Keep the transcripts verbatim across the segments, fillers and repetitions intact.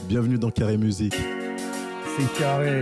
Bienvenue dans Carré Musique. C'est carré.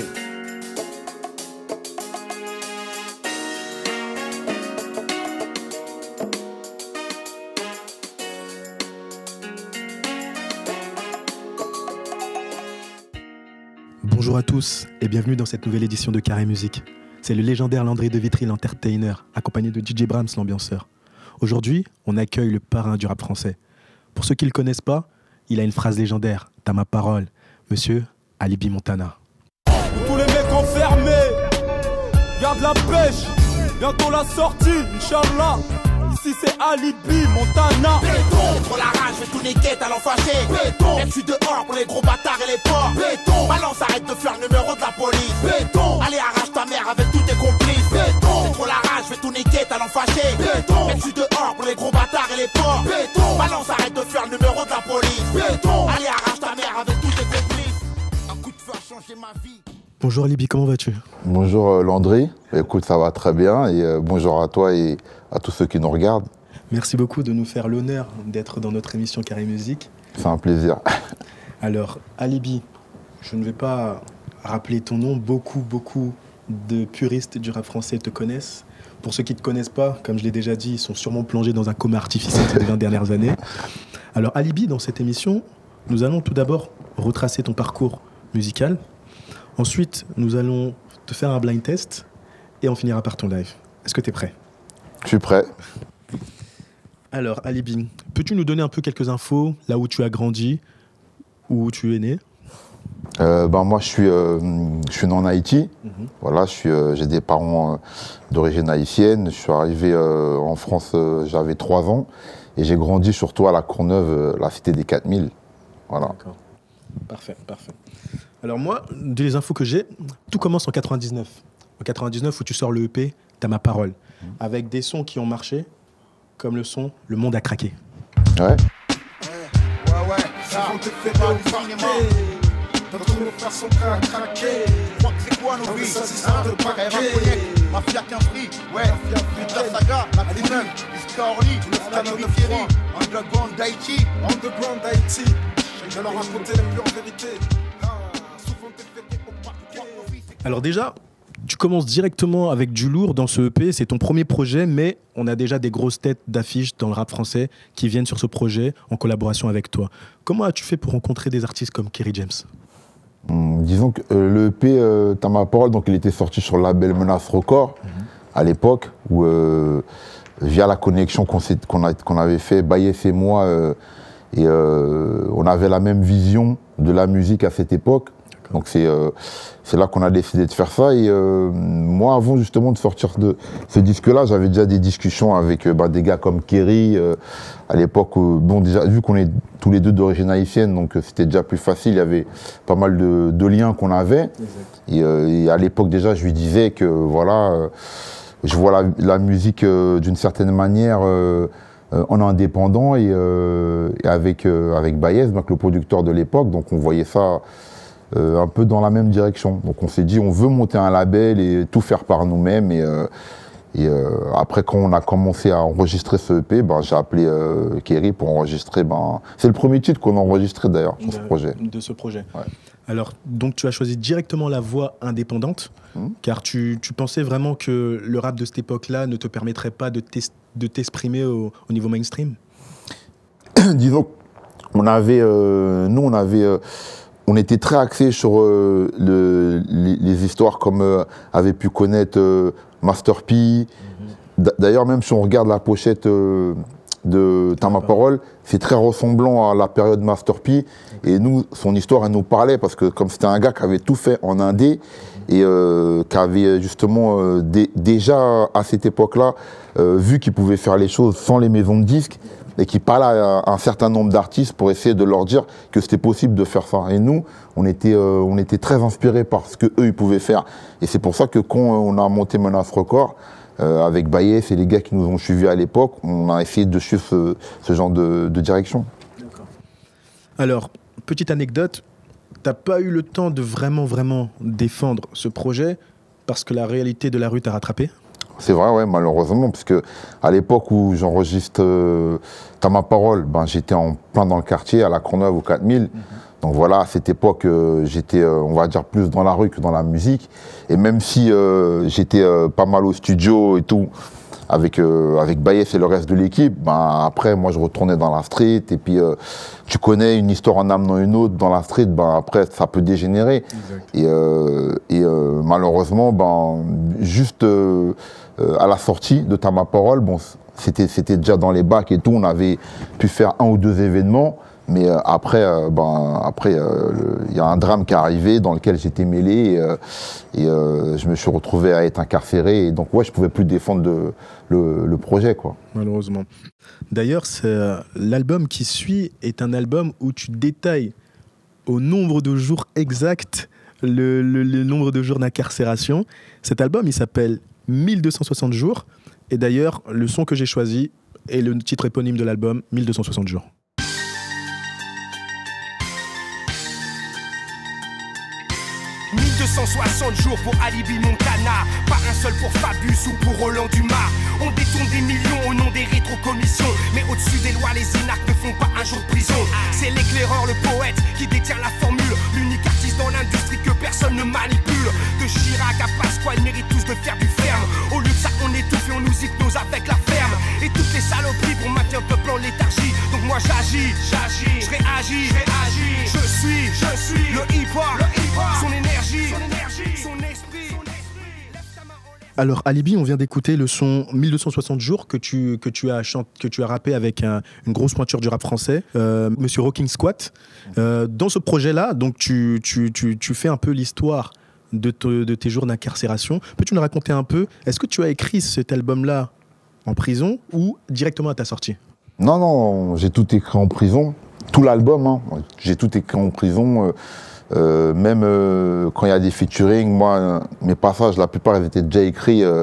Bonjour à tous et bienvenue dans cette nouvelle édition de Carré Musique. C'est le légendaire Landry de Vitry, l'entertainer, accompagné de D J Brahms, l'ambianceur. Aujourd'hui, on accueille le parrain du rap français. Pour ceux qui ne le connaissent pas, il a une phrase légendaire, t'as ma parole, monsieur Alibi Montana. Tous les mecs enfermés, garde la pêche, bientôt la sortie, Inch'Allah. Ici c'est Alibi Montana. Béton, pour la rage, je vais tout niquer, talent fâché. Béton, je suis dehors pour les gros bâtards et les porcs. Béton, balance, arrête de faire le numéro de la police. Béton, allez arrache ta mère avec tous tes complices. Béton, c'est trop la rage, je vais tout niquer, talent fâché. Béton, je suis dehors pour les gros bâtards et les porcs. Béton, balance, arrête de faire le numéro de la police. Béton, allez arrache ta mère avec tous tes complices. Un coup de feu a changé ma vie. Bonjour Alibi, comment vas-tu? Bonjour euh, Landry, écoute ça va très bien et euh, bonjour à toi et à tous ceux qui nous regardent. Merci beaucoup de nous faire l'honneur d'être dans notre émission Carré Musique. C'est un plaisir. Alors Alibi, je ne vais pas rappeler ton nom, beaucoup beaucoup de puristes du rap français te connaissent. Pour ceux qui ne te connaissent pas, comme je l'ai déjà dit, ils sont sûrement plongés dans un coma artificiel ces vingt dernières années. Alors Alibi, dans cette émission, nous allons tout d'abord retracer ton parcours musical. Ensuite, nous allons te faire un blind test et on finira par ton live. Est-ce que tu es prêt? Je suis prêt. Alors, Alibi, peux-tu nous donner un peu quelques infos, là où tu as grandi, où tu es né? euh, ben, Moi, je suis, euh, je suis né en Haïti. Mm-hmm. Voilà, je suis, euh, j'ai des parents euh, d'origine haïtienne. Je suis arrivé euh, en France, euh, j'avais trois ans. Et j'ai grandi surtout à la Courneuve, euh, la cité des quatre mille. Voilà. D'accord. Parfait, parfait. Alors moi, des infos que j'ai, tout commence en quatre-vingt-dix-neuf. En quatre-vingt-dix-neuf, où tu sors le E P, T'as ma parole, avec des sons qui ont marché, comme le son Le Monde a craqué. Ouais. Ouais, ouais, ça, on te fait pas du cinéma. Dans tous nos frères sont prêts à craquer. Je crois que c'est quoi nos vies? Ça, c'est ça de paquet. Mafia qu'un free, ouais. Putain Saga, la Courneuve, Iska Orly, Camille Thierry, Underground d'Haïti. Underground d'Haïti. Je vais leur raconter la pure vérité. Alors déjà, tu commences directement avec du lourd dans ce E P, c'est ton premier projet, mais on a déjà des grosses têtes d'affiches dans le rap français qui viennent sur ce projet en collaboration avec toi. Comment as-tu fait pour rencontrer des artistes comme Kerry James? Hum, disons que euh, le E P, euh, T'as ma parole, donc il était sorti sur le label Menace Record, mm-hmm. à l'époque, où euh, via la connexion qu'on qu'on a, qu'on avait fait, Bayef et moi, euh, et euh, on avait la même vision de la musique à cette époque. Donc c'est euh, là qu'on a décidé de faire ça. Et euh, moi, avant justement de sortir de ce disque-là, j'avais déjà des discussions avec euh, bah, des gars comme Kerry, euh, à l'époque, euh, bon déjà, vu qu'on est tous les deux d'origine haïtienne, donc euh, c'était déjà plus facile, il y avait pas mal de, de liens qu'on avait. Et, euh, et à l'époque déjà, je lui disais que voilà, euh, je vois la, la musique euh, d'une certaine manière euh, euh, en indépendant et, euh, et avec, euh, avec Baez, donc le producteur de l'époque, donc on voyait ça Euh, un peu dans la même direction. Donc on s'est dit on veut monter un label et tout faire par nous-mêmes. Et, euh, et euh, après quand on a commencé à enregistrer ce E P, ben, j'ai appelé euh, Kerry pour enregistrer. Ben, c'est le premier titre qu'on a enregistré d'ailleurs sur ce projet. De ce projet. Ouais. Alors donc tu as choisi directement la voie indépendante, mmh. car tu, tu pensais vraiment que le rap de cette époque-là ne te permettrait pas de t'exprimer au, au niveau mainstream? Disons, on avait, euh, nous on avait euh, on était très axé sur euh, le, les, les histoires comme euh, avait pu connaître euh, Master P. Mm-hmm. D'ailleurs, même si on regarde la pochette euh, de T'as ma parole, c'est très ressemblant à la période Master P. Et nous, son histoire, elle nous parlait parce que comme c'était un gars qui avait tout fait en indé et euh, qui avait justement euh, dé, déjà à cette époque-là euh, vu qu'il pouvait faire les choses sans les maisons de disques, et qui parlait à un certain nombre d'artistes pour essayer de leur dire que c'était possible de faire ça. Et nous, on était, euh, on était très inspirés par ce qu'eux, ils pouvaient faire. Et c'est pour ça que quand on a monté Menace Record, euh, avec Bayef et les gars qui nous ont suivis à l'époque, on a essayé de suivre ce, ce genre de, de direction. D'accord. Alors, petite anecdote, t'as pas eu le temps de vraiment, vraiment défendre ce projet parce que la réalité de la rue t'a rattrapé? C'est vrai, ouais, malheureusement, parce que à l'époque où j'enregistre euh, T'as ma parole, ben, j'étais en plein dans le quartier, à la Courneuve, aux quatre mille. Mm-hmm. Donc voilà, à cette époque, euh, j'étais, euh, on va dire, plus dans la rue que dans la musique. Et même si euh, j'étais euh, pas mal au studio et tout, avec, euh, avec Bayes et le reste de l'équipe, ben, après, moi, je retournais dans la street. Et puis, euh, tu connais une histoire en amenant une autre dans la street, ben, après, ça peut dégénérer. Exact. Et, euh, et euh, malheureusement, ben, juste euh, euh, à la sortie de T'as ma parole, bon, c'était, c'était déjà dans les bacs et tout, on avait pu faire un ou deux événements. Mais euh, après, euh, ben, après, il euh, y a un drame qui est arrivé dans lequel j'étais mêlé et, euh, et euh, je me suis retrouvé à être incarcéré. Et donc, ouais, je ne pouvais plus défendre de, le, le projet, quoi. Malheureusement. D'ailleurs, l'album qui suit est un album où tu détailles au nombre de jours exact le, le, le nombre de jours d'incarcération. Cet album, il s'appelle mille deux cent soixante jours. Et d'ailleurs, le son que j'ai choisi est le titre éponyme de l'album, mille deux cent soixante jours. mille deux cent soixante jours pour Alibi Montana, pas un seul pour Fabius ou pour Roland Dumas. On détourne des millions au nom des rétrocommissions, mais au-dessus des lois, les énarques ne font pas un jour de prison. C'est l'éclaireur, le poète, qui détient la formule, l'unique artiste dans l'industrie que personne ne manipule. De Chirac à Pasqua, ils méritent tous de faire du ferme. Au lieu de ça, on étouffe et on nous hypnose avec la ferme. Et toutes les saloperies pour maintenir le peuple en léthargie. Donc moi j'agis, j'agis, je réagis, je réagis. Je suis, je suis le hip-hop, le hip-hop, son énergie, son énergie, son esprit, son esprit. Lève ta main en l'air. Alors Alibi, on vient d'écouter le son mille deux cent soixante jours que tu, que tu, as, chant, que tu as rappé avec un, une grosse pointure du rap français, euh, Monsieur Rocking Squat. Euh, dans ce projet-là, donc tu, tu, tu, tu fais un peu l'histoire de, te, de tes jours d'incarcération. Peux-tu nous raconter un peu, est-ce que tu as écrit cet album-là en prison ou directement à ta sortie? Non, non, j'ai tout écrit en prison. Tout l'album, hein. J'ai tout écrit en prison. Euh, euh, même euh, quand il y a des featuring, moi, euh, mes passages, la plupart, ils étaient déjà écrits euh,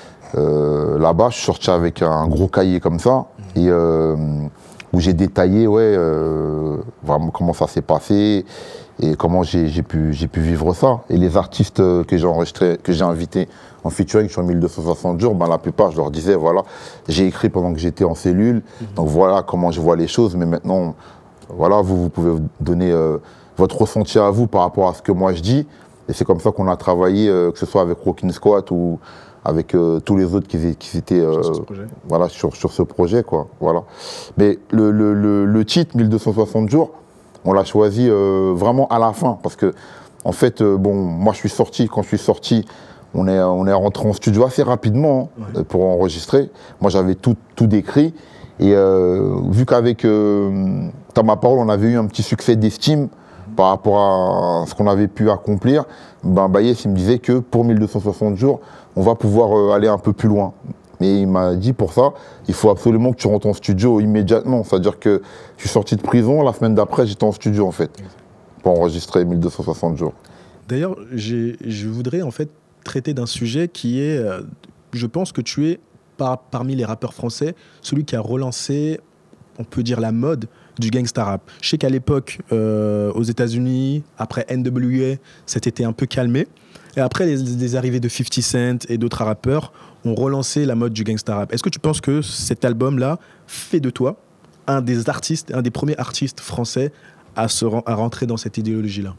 euh, là-bas. Je suis sorti avec un gros cahier comme ça, et euh, où j'ai détaillé, ouais, euh, vraiment comment ça s'est passé et comment j'ai pu, j'ai pu vivre ça. Et les artistes que j'ai enregistrés, que j'ai invités en featuring sur mille deux cent soixante jours, ben, la plupart, je leur disais, voilà, j'ai écrit pendant que j'étais en cellule, mmh. donc voilà comment je vois les choses, mais maintenant, voilà, vous, vous pouvez donner euh, votre ressenti à vous par rapport à ce que moi je dis, et c'est comme ça qu'on a travaillé, euh, que ce soit avec Rockin' Squat ou avec euh, tous les autres qui, qui étaient euh, sur, ce voilà, sur, sur ce projet, quoi, voilà. Mais le, le, le, le titre, mille deux cent soixante jours, on l'a choisi euh, vraiment à la fin, parce que, en fait, euh, bon, moi je suis sorti, quand je suis sorti, On est, on est rentré en studio assez rapidement, hein, ouais. pour enregistrer. Moi, j'avais tout, tout décrit. Et euh, vu qu'avec euh, T'as ma parole, on avait eu un petit succès d'estime mmh. par rapport à ce qu'on avait pu accomplir, ben, Bayes, il me disait que pour mille deux cent soixante jours, on va pouvoir euh, aller un peu plus loin. Mais il m'a dit pour ça, il faut absolument que tu rentres en studio immédiatement. C'est-à-dire que je suis sorti de prison, la semaine d'après, j'étais en studio, en fait, pour enregistrer mille deux cent soixante jours. D'ailleurs, je voudrais, en fait, traiter d'un sujet qui est, euh, je pense que tu es par, parmi les rappeurs français, celui qui a relancé, on peut dire, la mode du gangsta rap. Je sais qu'à l'époque, euh, aux États-Unis, après N W A, c'était un peu calmé. Et après, les, les arrivées de fifty Cent et d'autres rappeurs ont relancé la mode du gangsta rap. Est-ce que tu penses que cet album-là fait de toi un des artistes, un des premiers artistes français à, se, à rentrer dans cette idéologie-là?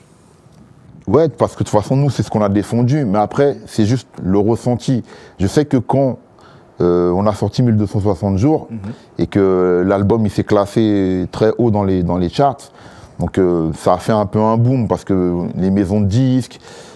Ouais, parce que de toute façon, nous, c'est ce qu'on a défendu. Mais après, c'est juste le ressenti. Je sais que quand euh, on a sorti mille deux cent soixante jours mmh. et que l'album, il s'est classé très haut dans les, dans les charts, donc euh, ça a fait un peu un boom parce que les maisons de disques,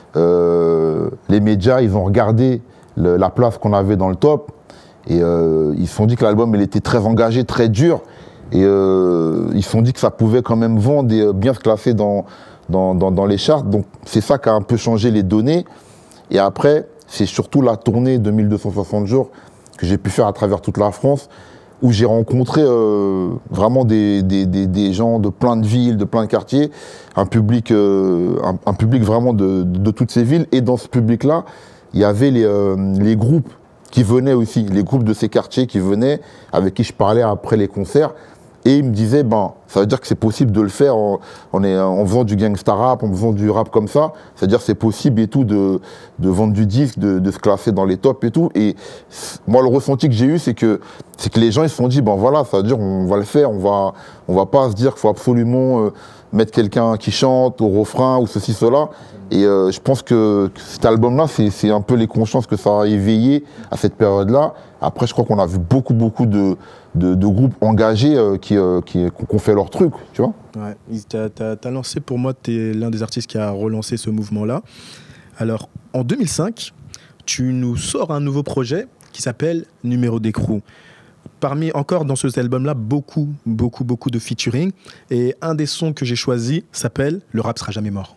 euh, les médias, ils ont regardé le, la place qu'on avait dans le top et euh, ils se sont dit que l'album, il était très engagé, très dur. Et euh, ils se sont dit que ça pouvait quand même vendre et bien se classer dans... Dans, dans, dans les charts, donc c'est ça qui a un peu changé les données. Et après, c'est surtout la tournée de mille deux cent soixante jours que j'ai pu faire à travers toute la France, où j'ai rencontré euh, vraiment des, des, des, des gens de plein de villes, de plein de quartiers, un public, euh, un, un public vraiment de, de toutes ces villes. Et dans ce public-là, il y avait les, euh, les groupes qui venaient aussi, les groupes de ces quartiers qui venaient, avec qui je parlais après les concerts. Et il me disait, ben, ça veut dire que c'est possible de le faire en, en, en faisant du gangsta rap, en faisant du rap comme ça. C'est-à-dire que c'est possible et tout de, de vendre du disque, de, de se classer dans les tops et tout. Et moi, le ressenti que j'ai eu, c'est que, c'est que les gens ils se sont dit, ben voilà, ça veut dire on va le faire, on va, on va pas se dire qu'il faut absolument euh, mettre quelqu'un qui chante au refrain ou ceci, cela. Et euh, je pense que cet album-là, c'est un peu les consciences que ça a éveillé à cette période-là. Après, je crois qu'on a vu beaucoup, beaucoup de, de, de groupes engagés euh, qui, euh, qui, qui ont fait leur truc, tu vois. Ouais, t'as, t'as, t'as lancé, pour moi, tu es l'un des artistes qui a relancé ce mouvement-là. Alors, en deux mille cinq, tu nous sors un nouveau projet qui s'appelle Numéro d'écrou. Parmi, encore dans cet album-là, beaucoup, beaucoup, beaucoup de featuring. Et un des sons que j'ai choisi s'appelle « Le rap sera jamais mort ».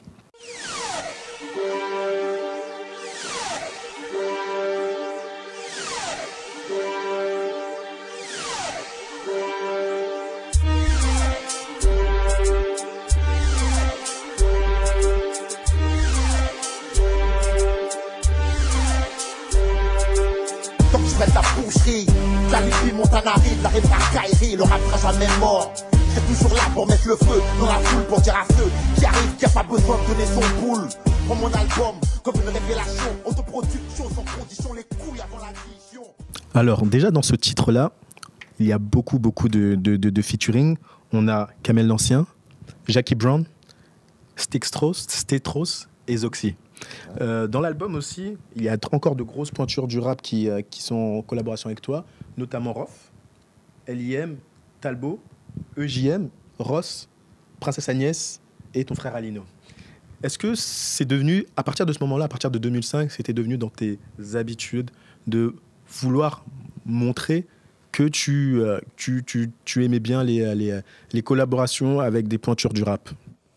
La rime racaillerie, le rap sera jamais mort. C'est toujours là pour mettre le feu dans la foule, pour dire à ceux qui arrivent qu'il n'y a pas besoin de donner son boule. Prends mon album comme une révélation, autoproduction sans condition, les couilles avant la vision. Alors déjà dans ce titre-là, il y a beaucoup beaucoup de, de, de, de featuring. On a Kamel l'Ancien, Jackie Brown, Stetros, Stetros et Zoxy. Euh, dans l'album aussi, il y a encore de grosses pointures du rap qui, euh, qui sont en collaboration avec toi, notamment Rof, L I M, Talbot, E J M, Ross, Princesse Agnès et ton frère Alino. Est-ce que c'est devenu, à partir de ce moment-là, à partir de deux mille cinq, c'était devenu dans tes habitudes de vouloir montrer que tu, euh, tu, tu, tu aimais bien les, les, les collaborations avec des pointures du rap?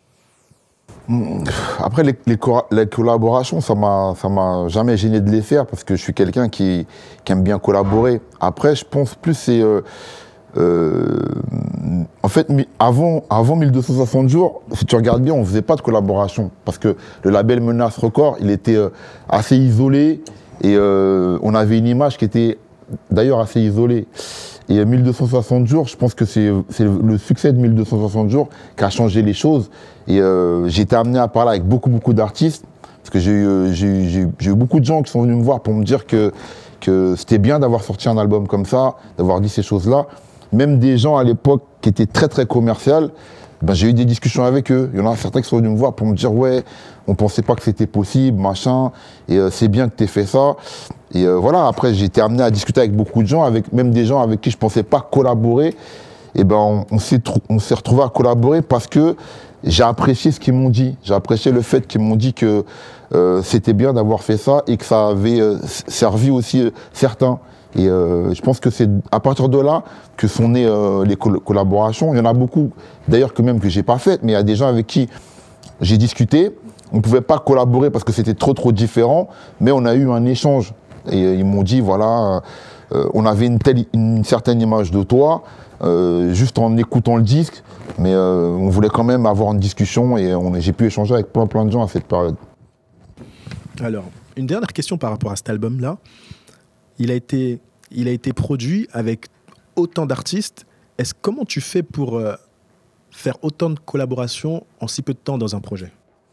Après, les, les, les collaborations, ça m'a ça m'a jamais gêné de les faire parce que je suis quelqu'un qui, qui aime bien collaborer. Après, je pense plus c'est... Euh, euh, en fait, avant, avant mille deux cent soixante jours, si tu regardes bien, on faisait pas de collaboration parce que le label Menace Record, il était euh, assez isolé et euh, on avait une image qui était d'ailleurs assez isolée. Et mille deux cent soixante jours, je pense que c'est le succès de mille deux cent soixante jours qui a changé les choses. Et euh, j'ai été amené à parler avec beaucoup, beaucoup d'artistes. Parce que j'ai eu, eu beaucoup de gens qui sont venus me voir pour me dire que, que c'était bien d'avoir sorti un album comme ça, d'avoir dit ces choses-là. Même des gens à l'époque qui étaient très, très commerciaux, ben, j'ai eu des discussions avec eux. Il y en a certains qui sont venus me voir pour me dire « Ouais, on pensait pas que c'était possible, machin, et euh, c'est bien que tu aies fait ça ». Et euh, voilà, après j'ai été amené à discuter avec beaucoup de gens, avec même des gens avec qui je pensais pas collaborer. Et ben on, on s'est on s'est retrouvé à collaborer parce que j'ai apprécié ce qu'ils m'ont dit. J'ai apprécié le fait qu'ils m'ont dit que euh, c'était bien d'avoir fait ça et que ça avait euh, servi aussi euh, certains. Et euh, je pense que c'est à partir de là que sont nées euh, les col collaborations. Il y en a beaucoup, d'ailleurs que même que j'ai pas faites, mais il y a des gens avec qui j'ai discuté. On ne pouvait pas collaborer parce que c'était trop trop différent, mais on a eu un échange. Et euh, ils m'ont dit, voilà, euh, on avait une, telle, une certaine image de toi, euh, juste en écoutant le disque, mais euh, on voulait quand même avoir une discussion et j'ai pu échanger avec plein plein de gens à cette période. Alors, une dernière question par rapport à cet album-là. Il a été, il a été produit avec autant d'artistes. Est-ce comment tu fais pour euh, faire autant de collaborations en si peu de temps dans un projet?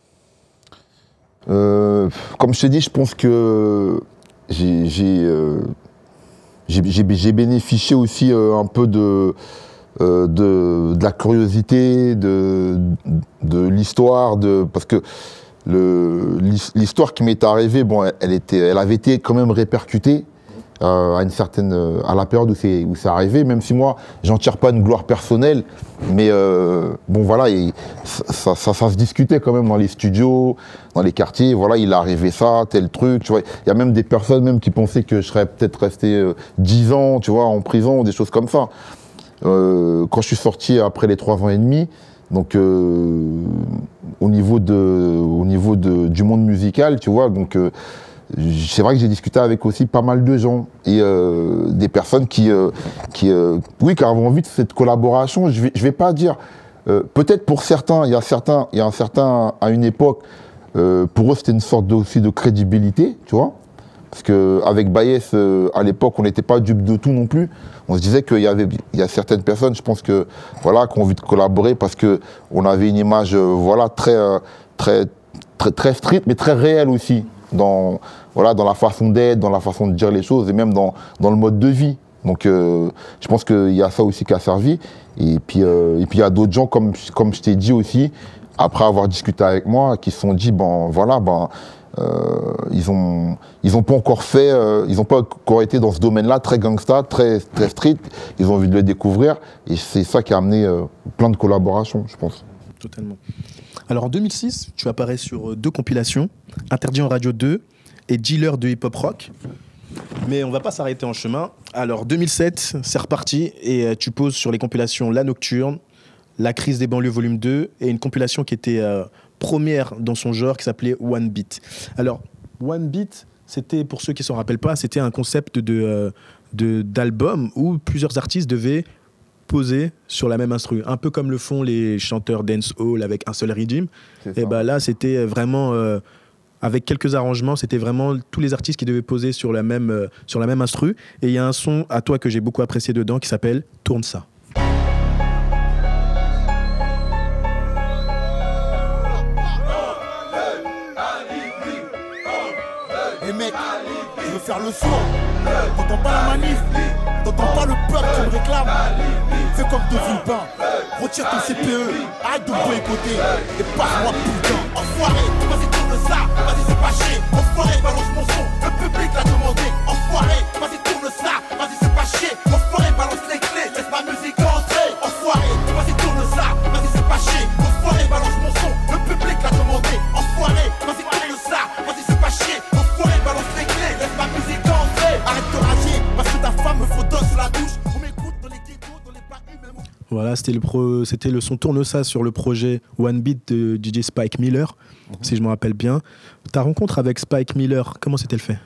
euh, Comme je t'ai dit, je pense que j'ai euh, bénéficié aussi euh, un peu de, euh, de, de la curiosité, de, de l'histoire, parce que l'histoire qui m'est arrivée, bon, elle, était, elle avait été quand même répercutée. Euh, à une certaine, euh, à la période où c'est où c'est arrivé, même si moi j'en tire pas une gloire personnelle, mais euh, bon voilà, et ça, ça, ça se discutait quand même dans les studios, dans les quartiers, voilà, il est arrivé ça, tel truc, tu vois, il y a même des personnes même qui pensaient que je serais peut-être resté euh, dix ans, tu vois, en prison, des choses comme ça. Euh, quand je suis sorti après les trois ans et demi, donc euh, au niveau de, au niveau de, du monde musical, tu vois, donc euh, c'est vrai que j'ai discuté avec aussi pas mal de gens et euh, des personnes qui, euh, qui, euh, oui, qui avaient envie de cette collaboration. Je vais, je vais pas dire, euh, peut-être pour certains, il y a certains, il y a un certain, à une époque, euh, pour eux c'était une sorte de, aussi de crédibilité, tu vois, Parce qu'avec Baïs, euh, à l'époque, on n'était pas dupe de tout non plus. On se disait qu'il y avait il y a certaines personnes, je pense, que, voilà, qui ont envie de collaborer parce qu'on avait une image euh, voilà, très, euh, très, très, très street, mais très réelle aussi, dans, voilà, dans la façon d'être, dans la façon de dire les choses et même dans, dans le mode de vie. Donc euh, je pense qu'il y a ça aussi qui a servi. Et puis euh, et puis il y a d'autres gens, comme, comme je t'ai dit aussi, après avoir discuté avec moi, qui se sont dit, ben voilà, ben, euh, ils ont ils ont pas encore fait, euh, ils n'ont pas encore été dans ce domaine-là, très gangsta, très, très street. Ils ont envie de le découvrir. Et c'est ça qui a amené euh, plein de collaborations, je pense. Totalement. Alors en deux mille six, tu apparais sur deux compilations, Interdit en Radio deux et Dealer de hip-hop rock. Mais on va pas s'arrêter en chemin. Alors deux mille sept, c'est reparti et euh, tu poses sur les compilations La Nocturne, La Crise des banlieues volume deux et une compilation qui était euh, première dans son genre qui s'appelait One Beat. Alors One Beat, c'était, pour ceux qui ne s'en rappellent pas, c'était un concept de, euh, de, d'album où plusieurs artistes devaient poser sur la même instru, un peu comme le font les chanteurs dancehall avec un seul rythme. Et ben là, c'était vraiment euh, avec quelques arrangements, c'était vraiment tous les artistes qui devaient poser sur la même euh, sur la même instru. Et il y a un son à toi que j'ai beaucoup apprécié dedans qui s'appelle Tourne ça. Et mec, je veux faire le sourd. T'entends pas la manif, t'entends pas le peuple qui me réclame. Fais comme De Villepin, retire ton C P E, arrête de boycotter et passe-moi putain. Enfoiré, vas-y tourne ça, vas-y c'est pas chier. Enfoiré, balance mon son, le public l'a demandé. Enfoiré, vas-y tourne ça, vas-y c'est pas chier. Enfoiré, balance les clés, laisse ma musique entrer. Enfoiré, vas-y tourne ça, vas-y c'est pas chier. Enfoiré, balance mon son, le public l'a demandé. Enfoiré, vas-y tourne ça, vas-y c'est pas chier. Enfoiré, balance les clés, laisse ma musique entrer. Arrête de rager, parce que ta femme me faut danser la douche. On m'écoute dans les ghettos, dans les bahus, même au... Voilà, c'était le, pro, c'était le son Tourne ça sur le projet One Beat de D J Spike Miller, mmh. si je me rappelle bien. Ta rencontre avec Spike Miller, comment s'est-elle fait?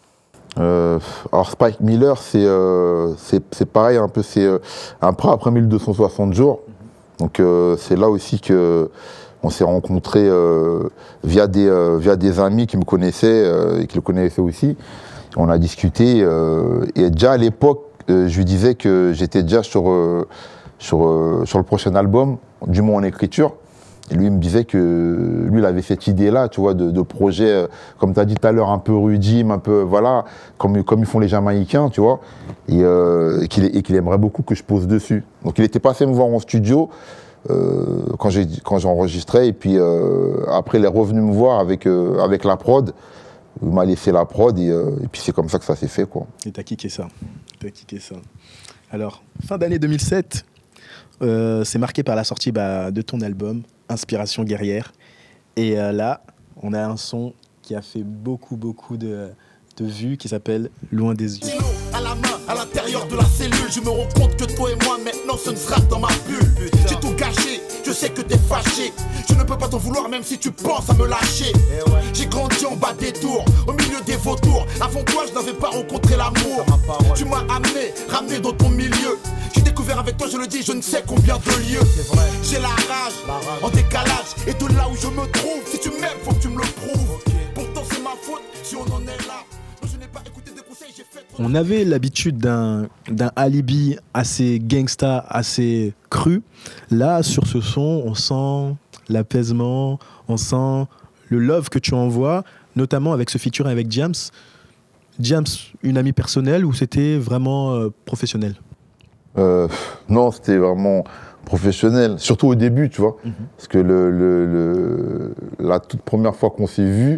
euh, Alors Spike Miller, c'est euh, c'est pareil, un peu, c'est euh, un peu après mille deux cent soixante jours. Mmh. Donc euh, c'est là aussi que on s'est rencontrés euh, via, des, euh, via des amis qui me connaissaient euh, et qui le connaissaient aussi. On a discuté euh, et déjà à l'époque, euh, je lui disais que j'étais déjà sur... Euh, Sur, euh, sur le prochain album, du moins en écriture. Et lui, il me disait que lui, il avait cette idée-là, tu vois, de, de projet, euh, comme tu as dit tout à l'heure, un peu rudime, un peu, voilà, comme, comme ils font les Jamaïcains, tu vois, et, euh, et qu'il qu'il aimerait beaucoup que je pose dessus. Donc, il était passé me voir en studio euh, quand j'ai quand j'enregistrais, et puis euh, après, il est revenu me voir avec, euh, avec la prod. Il m'a laissé la prod, et, euh, et puis c'est comme ça que ça s'est fait, quoi. Et t'as kické ça. T'as kické ça. Alors, fin d'année deux mille sept, Euh, c'est marqué par la sortie bah, de ton album, Inspiration guerrière. Et euh, là, on a un son qui a fait beaucoup, beaucoup de, de vues, qui s'appelle Loin des yeux. À la main, à l'intérieur de la cellule, je me rends compte que toi et moi, maintenant, ce ne sera que dans ma bulle. J'ai tout gâché, je sais que t'es fâché. Je ne peux pas t'en vouloir, même si tu penses à me lâcher. J'ai grandi en bas des tours, au milieu des vautours. Avant toi, je n'avais pas rencontré l'amour. Tu m'as amené, ramené dans ton milieu. J'ai découvert avec toi, je le dis, je ne sais combien de lieux. J'ai la rage, en décalage. Et de là où je me trouve, si tu m'aimes, faut que tu me le prouves. Pourtant, c'est ma faute si on en est là. Non, je n'ai pas écouté des conseils, j'ai fait trop... On avait l'habitude d'un d'un alibi assez gangsta, assez cru. Là, sur ce son, on sent l'apaisement, on sent le love que tu envoies, notamment avec ce featuring avec Diams. Diams, une amie personnelle ou c'était vraiment euh, professionnel? Euh, non, c'était vraiment professionnel, surtout au début, tu vois. Mm-hmm. Parce que le, le, le, la toute première fois qu'on s'est vu,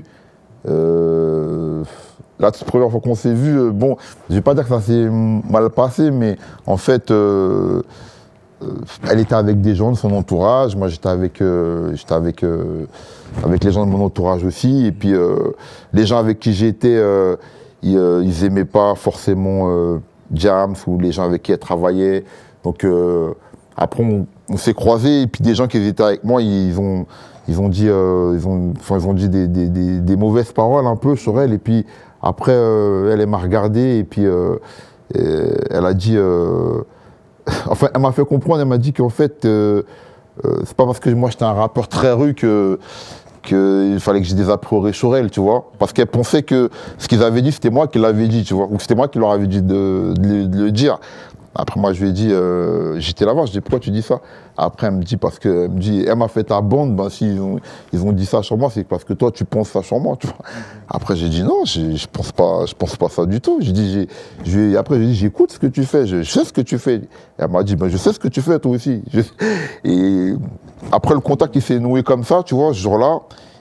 euh, la toute première fois qu'on s'est vu, euh, bon, je vais pas dire que ça s'est mal passé, mais en fait, euh, euh, elle était avec des gens de son entourage, moi j'étais avec, euh, j'étais avec, euh, avec les gens de mon entourage aussi, et puis euh, les gens avec qui j'étais, euh, ils, euh, ils aimaient pas forcément... Euh, Diams ou les gens avec qui elle travaillait. Donc euh, après on, on s'est croisés et puis des gens qui étaient avec moi, ils ont, ils ont dit, euh, ils ont, enfin, ils ont dit des, des, des, des mauvaises paroles un peu sur elle. Et puis après euh, elle, elle m'a regardé et puis euh, et elle a dit, euh, enfin elle m'a fait comprendre, elle m'a dit qu'en fait euh, euh, c'est pas parce que moi j'étais un rappeur très rue que qu'il fallait que j'ai des a priori sur elle, tu vois. Parce qu'elle pensait que ce qu'ils avaient dit, c'était moi qui l'avais dit, tu vois. Ou c'était moi qui leur avais dit de, de, de le dire. Après, moi, je lui ai dit, euh, j'étais là-bas, je lui ai dit, pourquoi tu dis ça? Après, elle me dit, parce que, elle me dit, elle m'a fait ta bande, ben, s'ils ont, ils ont dit ça sur moi, c'est parce que toi, tu penses ça sur moi, tu vois. Après, j'ai dit, non, je, je pense pas, je pense pas ça du tout. J'ai dit, j'ai, après, j'ai dit, j'écoute ce que tu fais, je, je sais ce que tu fais. Et elle m'a dit, ben, je sais ce que tu fais, toi aussi. Je, et après, le contact, il s'est noué comme ça, tu vois, ce jour-là.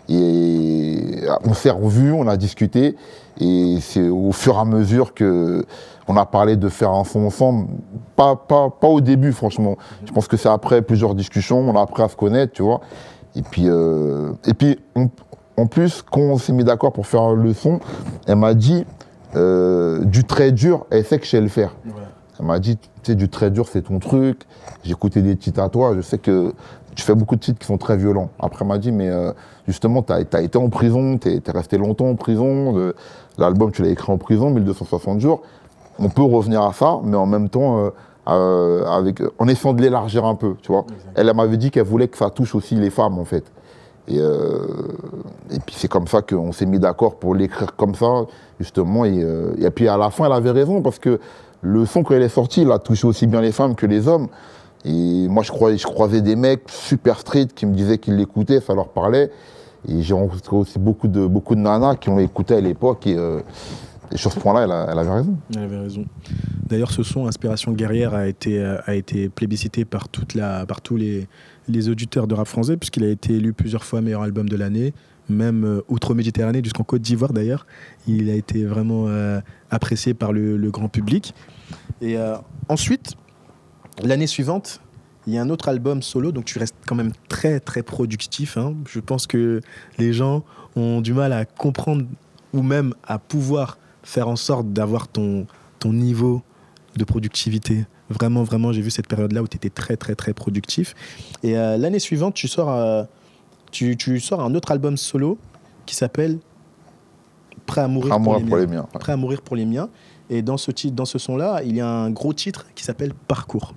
Et on s'est revus, on a discuté. Et c'est au fur et à mesure que on a parlé de faire un son ensemble. Pas, pas, pas au début, franchement. Je pense que c'est après plusieurs discussions, on a appris à se connaître, tu vois. Et puis, euh, et puis on, en plus, quand on s'est mis d'accord pour faire le son, elle m'a dit, euh, du très dur, elle sait que je sais le faire. Ouais. Elle m'a dit, tu sais, du très dur, c'est ton truc. J'ai écouté des titres à toi, je sais que tu fais beaucoup de titres qui sont très violents. Après, elle m'a dit, mais euh, justement, tu as, as été en prison, tu es, es resté longtemps en prison. L'album, tu l'as écrit en prison, mille deux cent soixante jours. On peut revenir à ça, mais en même temps, euh, euh, avec, en essayant de l'élargir un peu, tu vois. Exactement. Elle, elle m'avait dit qu'elle voulait que ça touche aussi les femmes, en fait. Et, euh, et puis, c'est comme ça qu'on s'est mis d'accord pour l'écrire comme ça, justement. Et, euh, et puis, à la fin, elle avait raison, parce que le son, quand il est sorti, il a touché aussi bien les femmes que les hommes. Et moi, je, croyais, je croisais des mecs super street qui me disaient qu'ils l'écoutaient, ça leur parlait. Et j'ai rencontré aussi beaucoup de, beaucoup de nanas qui l'ont écouté à l'époque. Et, euh, et sur ce point-là, elle, elle avait raison. Elle avait raison. D'ailleurs, ce son, Inspiration guerrière, a été, a été plébiscité par, toute la, par tous les, les auditeurs de rap français, puisqu'il a été élu plusieurs fois meilleur album de l'année, même euh, outre-Méditerranée, jusqu'en Côte d'Ivoire d'ailleurs. Il a été vraiment euh, apprécié par le, le grand public. Et euh, ensuite, l'année suivante, il y a un autre album solo, donc tu restes quand même très très productif. Hein. Je pense que les gens ont du mal à comprendre ou même à pouvoir faire en sorte d'avoir ton, ton niveau de productivité. Vraiment, vraiment, j'ai vu cette période-là où tu étais très très très productif. Et euh, l'année suivante, tu sors, euh, tu, tu sors un autre album solo qui s'appelle Prêt à mourir, Prêt à pour, mourir les pour miens. les miens. Ouais. Prêt à mourir pour les miens. Et dans ce, titre, dans ce son-là, il y a un gros titre qui s'appelle Parcours.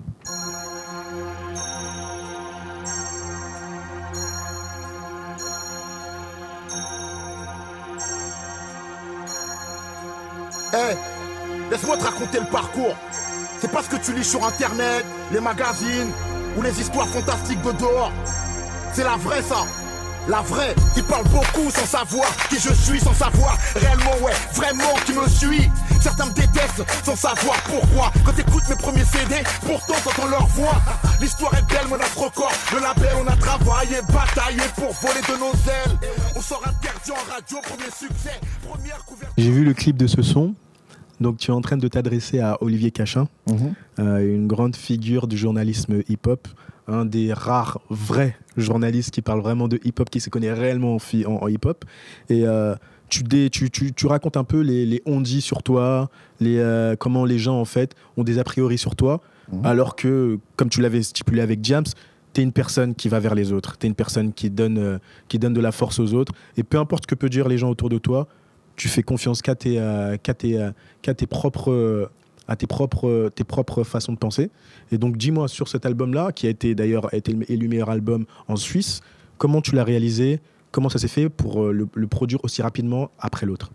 Hey, laisse-moi te raconter le parcours. C'est pas ce que tu lis sur internet, les magazines ou les histoires fantastiques de dehors. C'est la vraie, ça. La vraie, qui parle beaucoup sans savoir qui je suis, sans savoir réellement, ouais, vraiment qui me suit. Certains me détestent sans savoir pourquoi. Quand t'écoutes mes premiers C D, pourtant t'entends leur voix. L'histoire est belle, menace record. Le label, on a travaillé, bataillé pour voler de nos ailes. On sort interdit en radio, premier succès, première couverture. J'ai vu le clip de ce son. Donc tu es en train de t'adresser à Olivier Cachin, mmh. euh, une grande figure du journalisme hip-hop, un des rares vrais journalistes qui parle vraiment de hip-hop, qui se connaît réellement en, en, en hip-hop. Et euh, tu, dé, tu, tu, tu racontes un peu les, les on-dit sur toi, les, euh, comment les gens en fait ont des a priori sur toi, mmh. alors que, comme tu l'avais stipulé avec Diams, tu es une personne qui va vers les autres, tu es une personne qui donne, euh, qui donne de la force aux autres. Et peu importe ce que peuvent dire les gens autour de toi, tu fais confiance qu'à tes, euh, qu'à tes, euh, qu'à tes propres, euh, à tes propres, tes propres façons de penser. Et donc, dis-moi, sur cet album-là, qui a été d'ailleurs été élu meilleur album en Suisse, comment tu l'as réalisé? Comment ça s'est fait pour euh, le, le produire aussi rapidement après l'autre?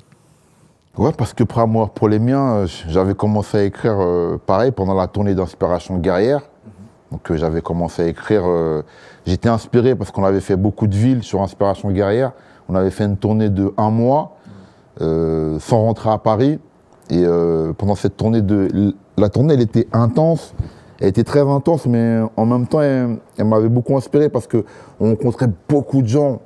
Ouais, parce que Prêt à mourir pour les miens, j'avais commencé à écrire euh, pareil pendant la tournée d'Inspiration guerrière. Mm-hmm. Donc, euh, j'avais commencé à écrire. Euh, J'étais inspiré parce qu'on avait fait beaucoup de villes sur Inspiration guerrière. On avait fait une tournée de un mois. Euh, sans rentrer à Paris. Et euh, pendant cette tournée, de, la tournée, elle était intense. Elle était très intense, mais en même temps, elle, elle m'avait beaucoup inspiré parce qu'on rencontrait beaucoup de gens.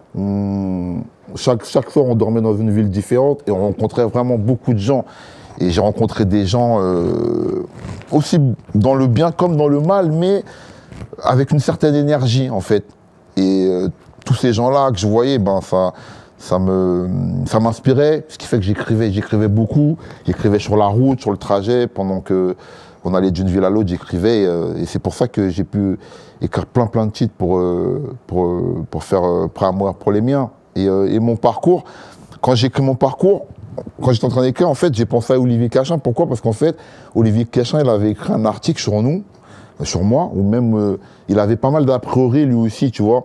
On, chaque, chaque soir, on dormait dans une ville différente et on rencontrait vraiment beaucoup de gens. Et j'ai rencontré des gens euh, aussi dans le bien comme dans le mal, mais avec une certaine énergie, en fait. Et euh, tous ces gens-là que je voyais, ben, ça... Ça me, ça m'inspirait, ce qui fait que j'écrivais, j'écrivais beaucoup. J'écrivais sur la route, sur le trajet, pendant que on allait d'une ville à l'autre, j'écrivais. Et, euh, et c'est pour ça que j'ai pu écrire plein, plein de titres pour, euh, pour, pour faire euh, Prêt à mourir pour les miens. Et, euh, et mon parcours, quand j'ai écrit mon parcours, quand j'étais en train d'écrire, en fait, j'ai pensé à Olivier Cachin. Pourquoi? Parce qu'en fait, Olivier Cachin, il avait écrit un article sur nous, sur moi, ou même, euh, il avait pas mal d'a priori lui aussi, tu vois.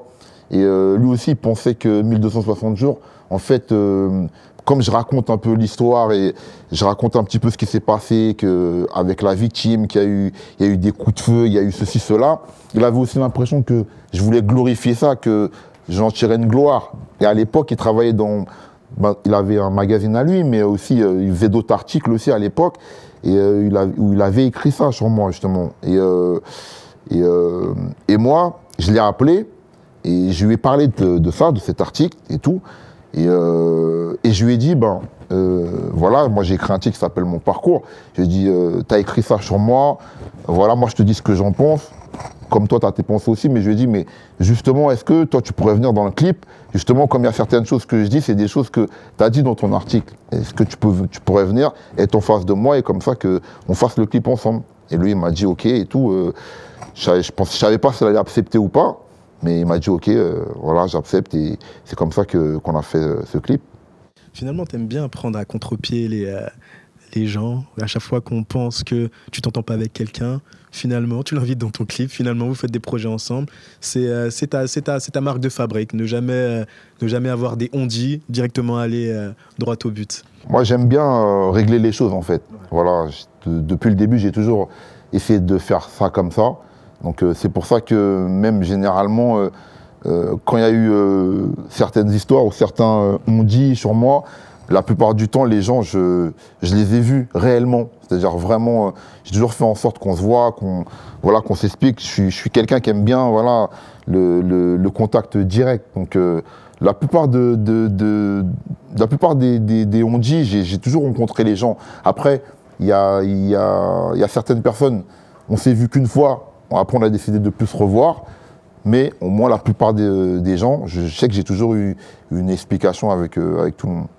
Et euh, lui aussi, il pensait que mille deux cent soixante jours, en fait, euh, comme je raconte un peu l'histoire et je raconte un petit peu ce qui s'est passé que, avec la victime, qu'il y a eu, il y a eu des coups de feu, il y a eu ceci, cela, il avait aussi l'impression que je voulais glorifier ça, que j'en tirais une gloire. Et à l'époque, il travaillait dans... Ben, il avait un magazine à lui, mais aussi, euh, il faisait d'autres articles aussi à l'époque, et euh, il a, où il avait écrit ça sur moi, justement. Et, euh, et, euh, et moi, je l'ai appelé, et je lui ai parlé de, de ça, de cet article et tout. Et, euh, et je lui ai dit, ben, euh, voilà, moi j'ai écrit un article qui s'appelle Mon parcours. Je lui ai dit, euh, t'as écrit ça sur moi, voilà, moi je te dis ce que j'en pense. Comme toi, tu as tes pensées aussi, mais je lui ai dit, mais justement, est-ce que toi, tu pourrais venir dans le clip? Justement, comme il y a certaines choses que je dis, c'est des choses que tu as dit dans ton article. Est-ce que tu, peux, tu pourrais venir être en face de moi et comme ça qu'on fasse le clip ensemble? Et lui, il m'a dit, OK et tout. Euh, je ne savais pas s'il allait accepter ou pas, mais il m'a dit, OK, euh, voilà, j'accepte. Et c'est comme ça que, qu'on a fait euh, ce clip. Finalement, tu aimes bien prendre à contre-pied les, euh, les gens. À chaque fois qu'on pense que tu t'entends pas avec quelqu'un, finalement, tu l'invites dans ton clip, finalement, vous faites des projets ensemble. C'est euh, ta, ta, ta marque de fabrique, ne jamais, euh, ne jamais avoir des on-dit, directement aller euh, droit au but. Moi, j'aime bien euh, régler les choses, en fait. Ouais. Voilà, de, depuis le début, j'ai toujours essayé de faire ça comme ça. Donc, euh, c'est pour ça que même généralement, euh, euh, quand il y a eu euh, certaines histoires ou certains euh, on-dit sur moi, la plupart du temps, les gens, je, je les ai vus réellement. C'est-à-dire vraiment, euh, j'ai toujours fait en sorte qu'on se voit, qu'on voilà, qu'on s'explique. Je suis, je suis quelqu'un qui aime bien voilà, le, le, le contact direct. Donc, euh, la plupart, de, de, de, la plupart des, des, des on-dit, j'ai toujours rencontré les gens. Après, il y a, y, a, y a certaines personnes, on s'est vu qu'une fois. Après, on a décidé de plus se revoir. Mais au moins, la plupart des, des gens, je, je sais que j'ai toujours eu une explication avec, euh, avec tout le monde.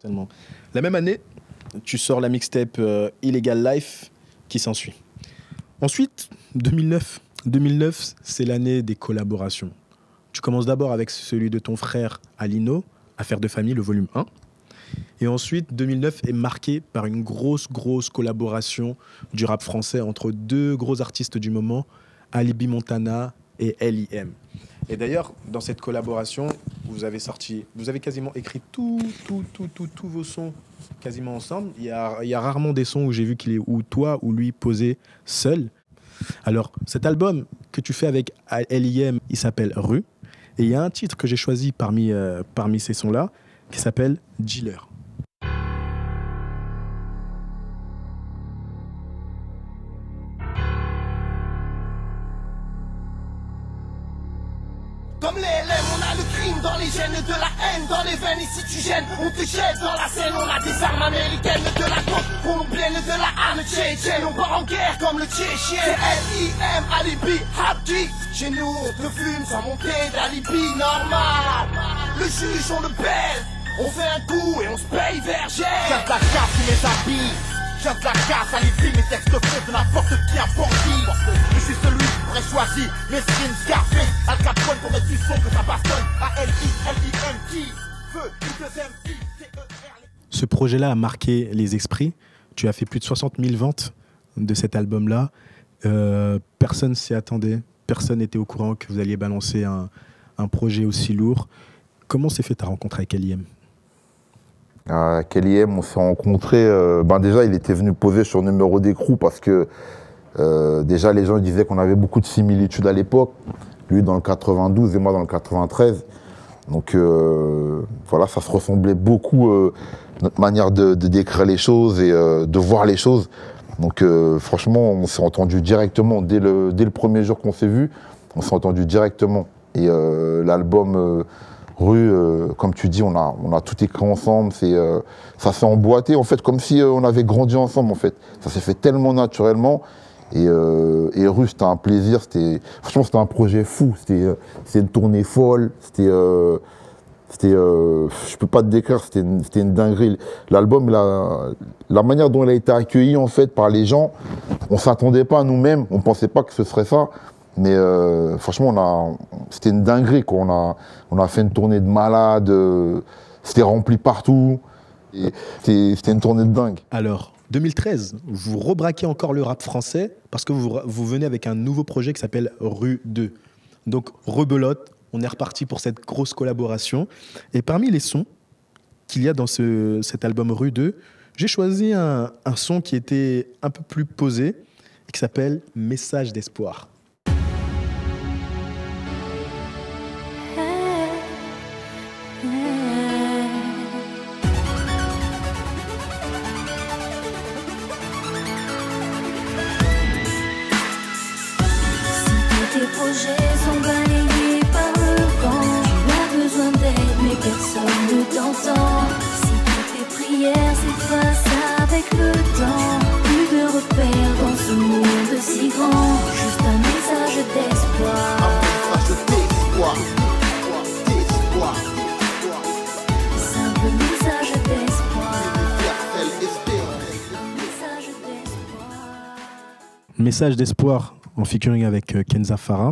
La même année, tu sors la mixtape euh, Illegal Life qui s'ensuit. Ensuite, deux mille neuf. deux mille neuf, c'est l'année des collaborations. Tu commences d'abord avec celui de ton frère Alino, Affaire de famille, le volume un. Et ensuite, deux mille neuf est marqué par une grosse, grosse collaboration du rap français entre deux gros artistes du moment, Alibi Montana et L I M. Et d'ailleurs, dans cette collaboration, vous avez sorti, vous avez quasiment écrit tout, tout, tout, tout, tous vos sons quasiment ensemble. Il y a, il y a rarement des sons où j'ai vu qu'il est ou toi ou lui posé seul. Alors, cet album que tu fais avec L I M, il s'appelle Rue. Et il y a un titre que j'ai choisi parmi, euh, parmi ces sons-là qui s'appelle Dealer. Comme les L M, on a le crime dans les gènes, de la haine dans les veines. Et si tu gênes, on te jette dans la scène. On a des armes américaines, de la coke colombienne, de la arme tchétchène. On part en guerre comme le tchétchien. C'est L I M, alibi, happy. Chez nous, on te fume sans monter d'alibi normal. Le juge, on le baise. On fait un coup et on se paye vergère. J'ai de la casse sous mes habits. J'ai de la casse à l'épée, mes textes font de n'importe qui a bandit. Je suis celui qui pourrait choisir mes skins Scarface, Al Capone pour mettre du son que ça bastonne. A L I L I M qui veut du deuxième I C E R. Ce projet-là a marqué les esprits. Tu as fait plus de soixante mille ventes de cet album-là. Euh, personne s'y attendait. Personne n'était au courant que vous alliez balancer un, un projet aussi lourd. Comment s'est fait ta rencontre avec L I M ? Avec L I M, on s'est rencontrés. Euh, ben déjà, il était venu poser sur le numéro d'écrou parce que euh, déjà, les gens disaient qu'on avait beaucoup de similitudes à l'époque. Lui dans le quatre-vingt-douze et moi dans le quatre-vingt-treize. Donc euh, voilà, ça se ressemblait beaucoup, euh, notre manière de, de décrire les choses et euh, de voir les choses. Donc euh, franchement, on s'est entendu directement. Dès le, dès le premier jour qu'on s'est vu, on s'est entendu directement. Et euh, l'album... Euh, Rue, euh, comme tu dis, on a, on a tout écrit ensemble, euh, ça s'est emboîté, en fait, comme si euh, on avait grandi ensemble, en fait. Ça s'est fait tellement naturellement. Et, euh, et Rue, c'était un plaisir, c'était, franchement, c'était un projet fou. C'était euh, une tournée folle, c'était, euh, c'était, euh, je peux pas te décrire, c'était une, une dinguerie. L'album, la, la manière dont il a été accueilli, en fait, par les gens, on s'attendait pas à nous-mêmes, on pensait pas que ce serait ça. Mais euh, franchement, c'était une dinguerie, quoi. On a, on a fait une tournée de malade, euh, c'était rempli partout. C'était une tournée de dingue. Alors, deux mille treize, vous rebraquez encore le rap français parce que vous, vous venez avec un nouveau projet qui s'appelle Rue deux. Donc, rebelote, on est reparti pour cette grosse collaboration. Et parmi les sons qu'il y a dans ce, cet album Rue deux, j'ai choisi un, un son qui était un peu plus posé et qui s'appelle Message d'espoir. Tes projets sont balayés par le vent. Tu as besoin d'aide, mais personne ne t'entend. Si toutes tes prières s'effacent avec le temps, plus de repères dans ce monde si grand. Juste un message d'espoir. Un message d'espoir. D'espoir. Simple message d'espoir. Universelle espérance. Message d'espoir. Message d'espoir en featuring avec euh, Kenza Farah.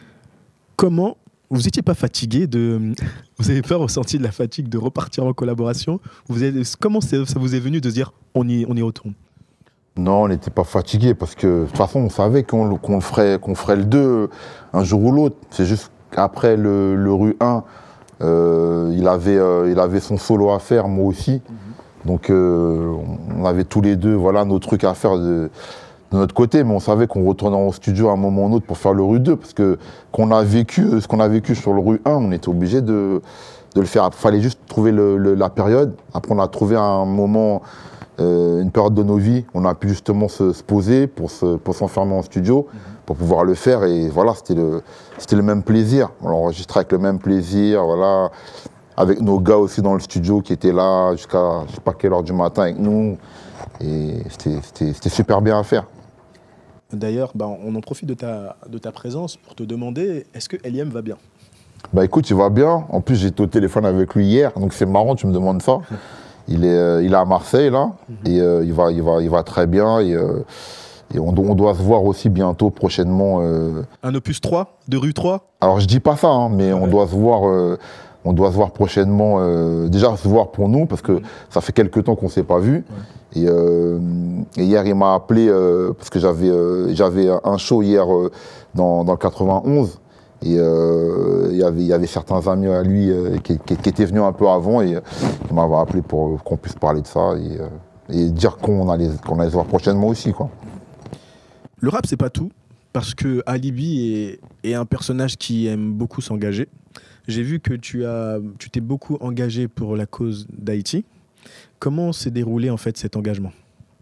Comment vous n'étiez pas fatigué de, vous n'avez pas ressenti de la fatigue de repartir en collaboration? Vous avez, comment ça vous est venu de dire on y, on y retourne? Non, on n'était pas fatigué parce que de toute façon on savait qu'on qu'on ferait, qu'on ferait le deux un jour ou l'autre. C'est juste qu'après le, le Rue un, euh, il, avait, euh, il avait son solo à faire, moi aussi. Mm-hmm. Donc euh, on avait tous les deux voilà, nos trucs à faire de, de notre côté, mais on savait qu'on retournait au studio à un moment ou un autre pour faire le Rue deux, parce que qu'on a vécu, ce qu'on a vécu sur le Rue un, on était obligé de, de le faire. Il fallait juste trouver le, le, la période. Après, on a trouvé un moment, euh, une période de nos vies, on a pu justement se, se poser pour, se, pour s'enfermer en studio, mmh. pour pouvoir le faire. Et voilà, c'était le, c'était le même plaisir. On l'enregistrait avec le même plaisir, voilà, avec nos gars aussi dans le studio qui étaient là jusqu'à je sais pas quelle heure du matin avec nous. Et c'était, c'était, c'était super bien à faire. D'ailleurs, bah, on en profite de ta, de ta présence pour te demander, est-ce que Eliem va bien? Bah écoute, il va bien. En plus, j'étais au téléphone avec lui hier, donc c'est marrant, tu me demandes ça. Il est, euh, il est à Marseille, là, mm-hmm. et euh, il, va, il, va, il va très bien. Et, euh, et on, on doit se voir aussi bientôt, prochainement. Euh... Un opus trois, de Rue trois? Alors, je dis pas ça, hein, mais ouais. on doit se voir... Euh, On doit se voir prochainement, euh, déjà se voir pour nous, parce que mmh. ça fait quelques temps qu'on ne s'est pas vu. Ouais. Et, euh, et hier, il m'a appelé, euh, parce que j'avais euh, j'avais un show hier euh, dans, dans le quatre-vingt-onze. Et euh, il, y avait, il y avait certains amis à lui euh, qui, qui, qui étaient venus un peu avant, et euh, il m'avait appelé pour euh, qu'on puisse parler de ça et, euh, et dire qu'on allait, qu'on allait se voir prochainement aussi, quoi. Le rap, c'est pas tout, parce que Alibi est, est un personnage qui aime beaucoup s'engager. J'ai vu que tu as, tu t'es beaucoup engagé pour la cause d'Haïti. Comment s'est déroulé en fait cet engagement?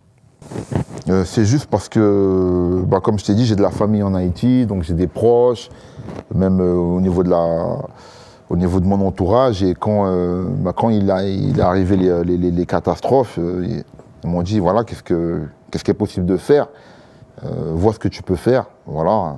euh, C'est juste parce que, bah, comme je t'ai dit, j'ai de la famille en Haïti, donc j'ai des proches, même euh, au niveau de la, au niveau de mon entourage. Et quand, euh, bah, quand il, a, il est arrivé les, les, les catastrophes, euh, ils m'ont dit voilà, qu'est-ce que, qu'est-ce qui est possible de faire, euh, vois ce que tu peux faire, voilà.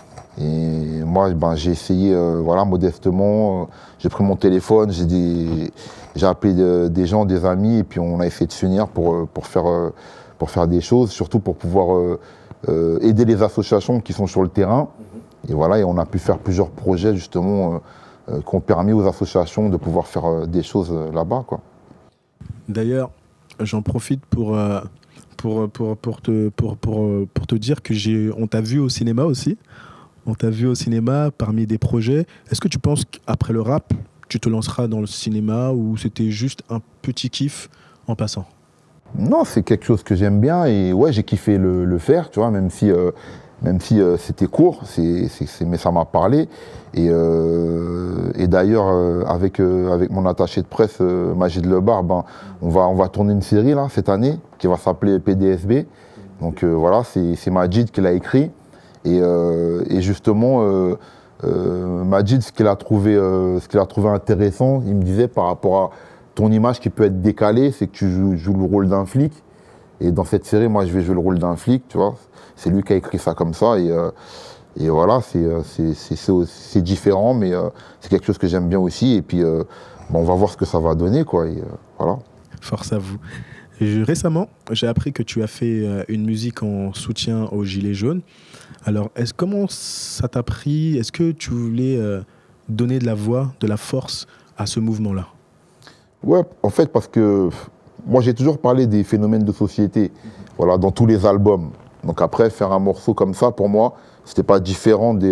Et moi, ben, j'ai essayé, euh, voilà, modestement. Euh, j'ai pris mon téléphone, j'ai, des, j'ai appelé de, des gens, des amis, et puis on a essayé de s'unir pour, pour, faire, euh, pour faire des choses, surtout pour pouvoir euh, euh, aider les associations qui sont sur le terrain. Mm-hmm. Et voilà, et on a pu faire plusieurs projets, justement, euh, euh, qui ont permis aux associations de pouvoir faire euh, des choses euh, là-bas, quoi. D'ailleurs, j'en profite pour, euh, pour, pour, pour, te, pour, pour, pour te dire que j'ai, on t'a vu au cinéma aussi. On t'a vu au cinéma parmi des projets. Est-ce que tu penses qu'après le rap, tu te lanceras dans le cinéma ou c'était juste un petit kiff en passant? Non, c'est quelque chose que j'aime bien et ouais, j'ai kiffé le, le faire, tu vois, même si, euh, même si euh, c'était court, c'est, c'est, c'est, mais ça m'a parlé. Et, euh, et d'ailleurs, euh, avec, euh, avec mon attaché de presse, euh, Majid Lebar, ben, on, va, on va tourner une série là, cette année qui va s'appeler P D S B. Donc euh, voilà, c'est, c'est Majid qui l'a écrit. Et, euh, et justement, euh, euh, Majid, ce qu'il a trouvé, euh, ce qu'il a trouvé intéressant, il me disait par rapport à ton image qui peut être décalée, c'est que tu joues, joues le rôle d'un flic. Et dans cette série, moi, je vais jouer le rôle d'un flic, tu vois. C'est lui qui a écrit ça comme ça. Et, euh, et voilà, c'est, c'est, c'est, c'est, c'est différent, mais euh, c'est quelque chose que j'aime bien aussi. Et puis, euh, bon, on va voir ce que ça va donner, quoi. Et, euh, voilà. Force à vous. Je, récemment, j'ai appris que tu as fait euh, une musique en soutien aux Gilets jaunes. Alors, est-ce, comment ça t'a pris? Est-ce que tu voulais euh, donner de la voix, de la force à ce mouvement-là? Ouais, en fait, parce que moi, j'ai toujours parlé des phénomènes de société, voilà, dans tous les albums. Donc après, faire un morceau comme ça, pour moi, c'était pas différent des...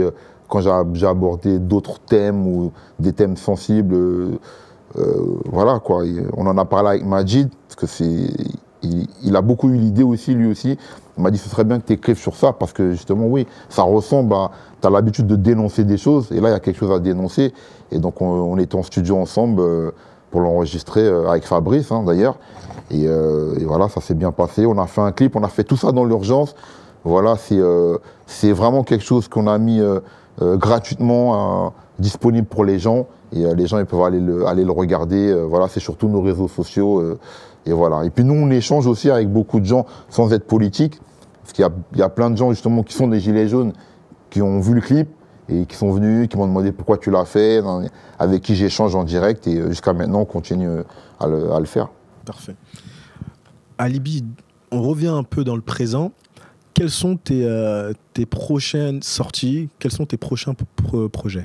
quand j'ai abordé d'autres thèmes ou des thèmes sensibles, euh, euh, voilà quoi. On en a parlé avec Majid, parce que c'est, il, il a beaucoup eu l'idée aussi, lui aussi. Il m'a dit ce serait bien que tu écrives sur ça, parce que justement, oui, ça ressemble à... Tu as l'habitude de dénoncer des choses, et là, il y a quelque chose à dénoncer. Et donc, on, on était en studio ensemble euh, pour l'enregistrer euh, avec Fabrice, hein, d'ailleurs. Et, euh, et voilà, ça s'est bien passé. On a fait un clip, on a fait tout ça dans l'urgence. Voilà, c'est euh, c'est vraiment quelque chose qu'on a mis euh, euh, gratuitement euh, disponible pour les gens. Et euh, les gens ils peuvent aller le, aller le regarder. Euh, voilà, c'est sur tous nos réseaux sociaux. Euh, et voilà. Et puis nous, on échange aussi avec beaucoup de gens sans être politique. Parce qu'il y a, il y a plein de gens justement qui sont des gilets jaunes, qui ont vu le clip et qui sont venus, qui m'ont demandé pourquoi tu l'as fait, avec qui j'échange en direct. Et jusqu'à maintenant, on continue à le, à le faire. Parfait. Alibi, on revient un peu dans le présent. Quelles sont tes, euh, tes prochaines sorties? Quels sont tes prochains pro projets?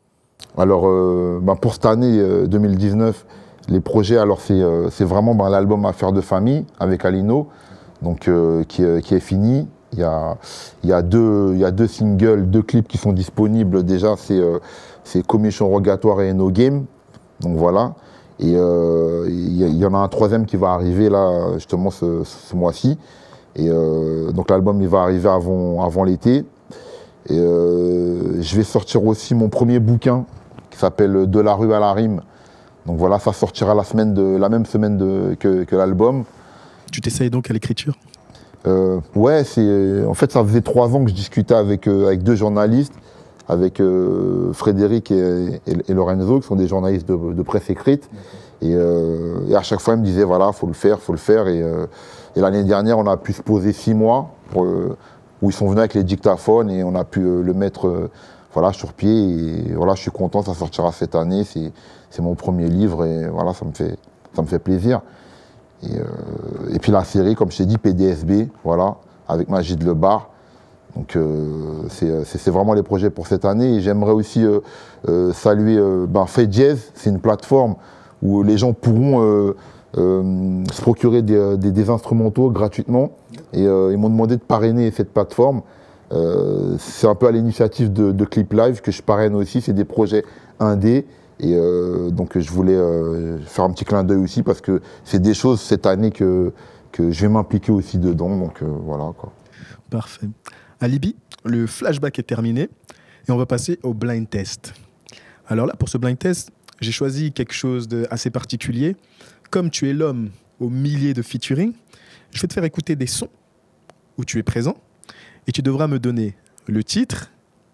Alors, euh, bah pour cette année euh, deux mille dix-neuf, les projets, alors c'est euh, vraiment bah, l'album Affaires de famille avec Alino, donc, euh, qui, euh, qui est fini. Il y a, il y a deux, il y a deux singles, deux clips qui sont disponibles déjà. C'est euh, Commission Rogatoire et No Game. Donc voilà. Et euh, il y, y en a un troisième qui va arriver là, justement, ce, ce mois-ci. Et euh, donc l'album, il va arriver avant, avant l'été. Et euh, je vais sortir aussi mon premier bouquin qui s'appelle De la rue à la rime. Donc voilà, ça sortira la, semaine de, la même semaine de, que, que l'album. Tu t'essayes donc à l'écriture? euh, Ouais, en fait, ça faisait trois ans que je discutais avec, euh, avec deux journalistes, avec euh, Frédéric et, et, et Lorenzo, qui sont des journalistes de, de presse écrite. Et, euh, et à chaque fois, ils me disaient, voilà, il faut le faire, il faut le faire. Et, euh, et l'année dernière, on a pu se poser six mois, pour, euh, où ils sont venus avec les dictaphones, et on a pu euh, le mettre euh, voilà, sur pied. Et voilà, je suis content, ça sortira cette année. C'est mon premier livre, et voilà, ça me fait, ça me fait plaisir. Et, euh, et puis la série, comme je t'ai dit, P D S B, voilà, avec Majid Lebar. Donc euh, c'est vraiment les projets pour cette année. Et j'aimerais aussi euh, euh, saluer euh, ben, Fait Jazz, c'est une plateforme où les gens pourront euh, euh, se procurer des, des, des instrumentaux gratuitement. Et euh, ils m'ont demandé de parrainer cette plateforme. Euh, c'est un peu à l'initiative de, de Clip Live que je parraine aussi. C'est des projets indés. Et euh, donc je voulais euh, faire un petit clin d'œil aussi parce que c'est des choses cette année que, que je vais m'impliquer aussi dedans. Donc euh, voilà quoi. Parfait. Alibi, le flashback est terminé et on va passer au blind test. Alors là, pour ce blind test, j'ai choisi quelque chose d'assez particulier. Comme tu es l'homme aux milliers de featuring, je vais te faire écouter des sons où tu es présent et tu devras me donner le titre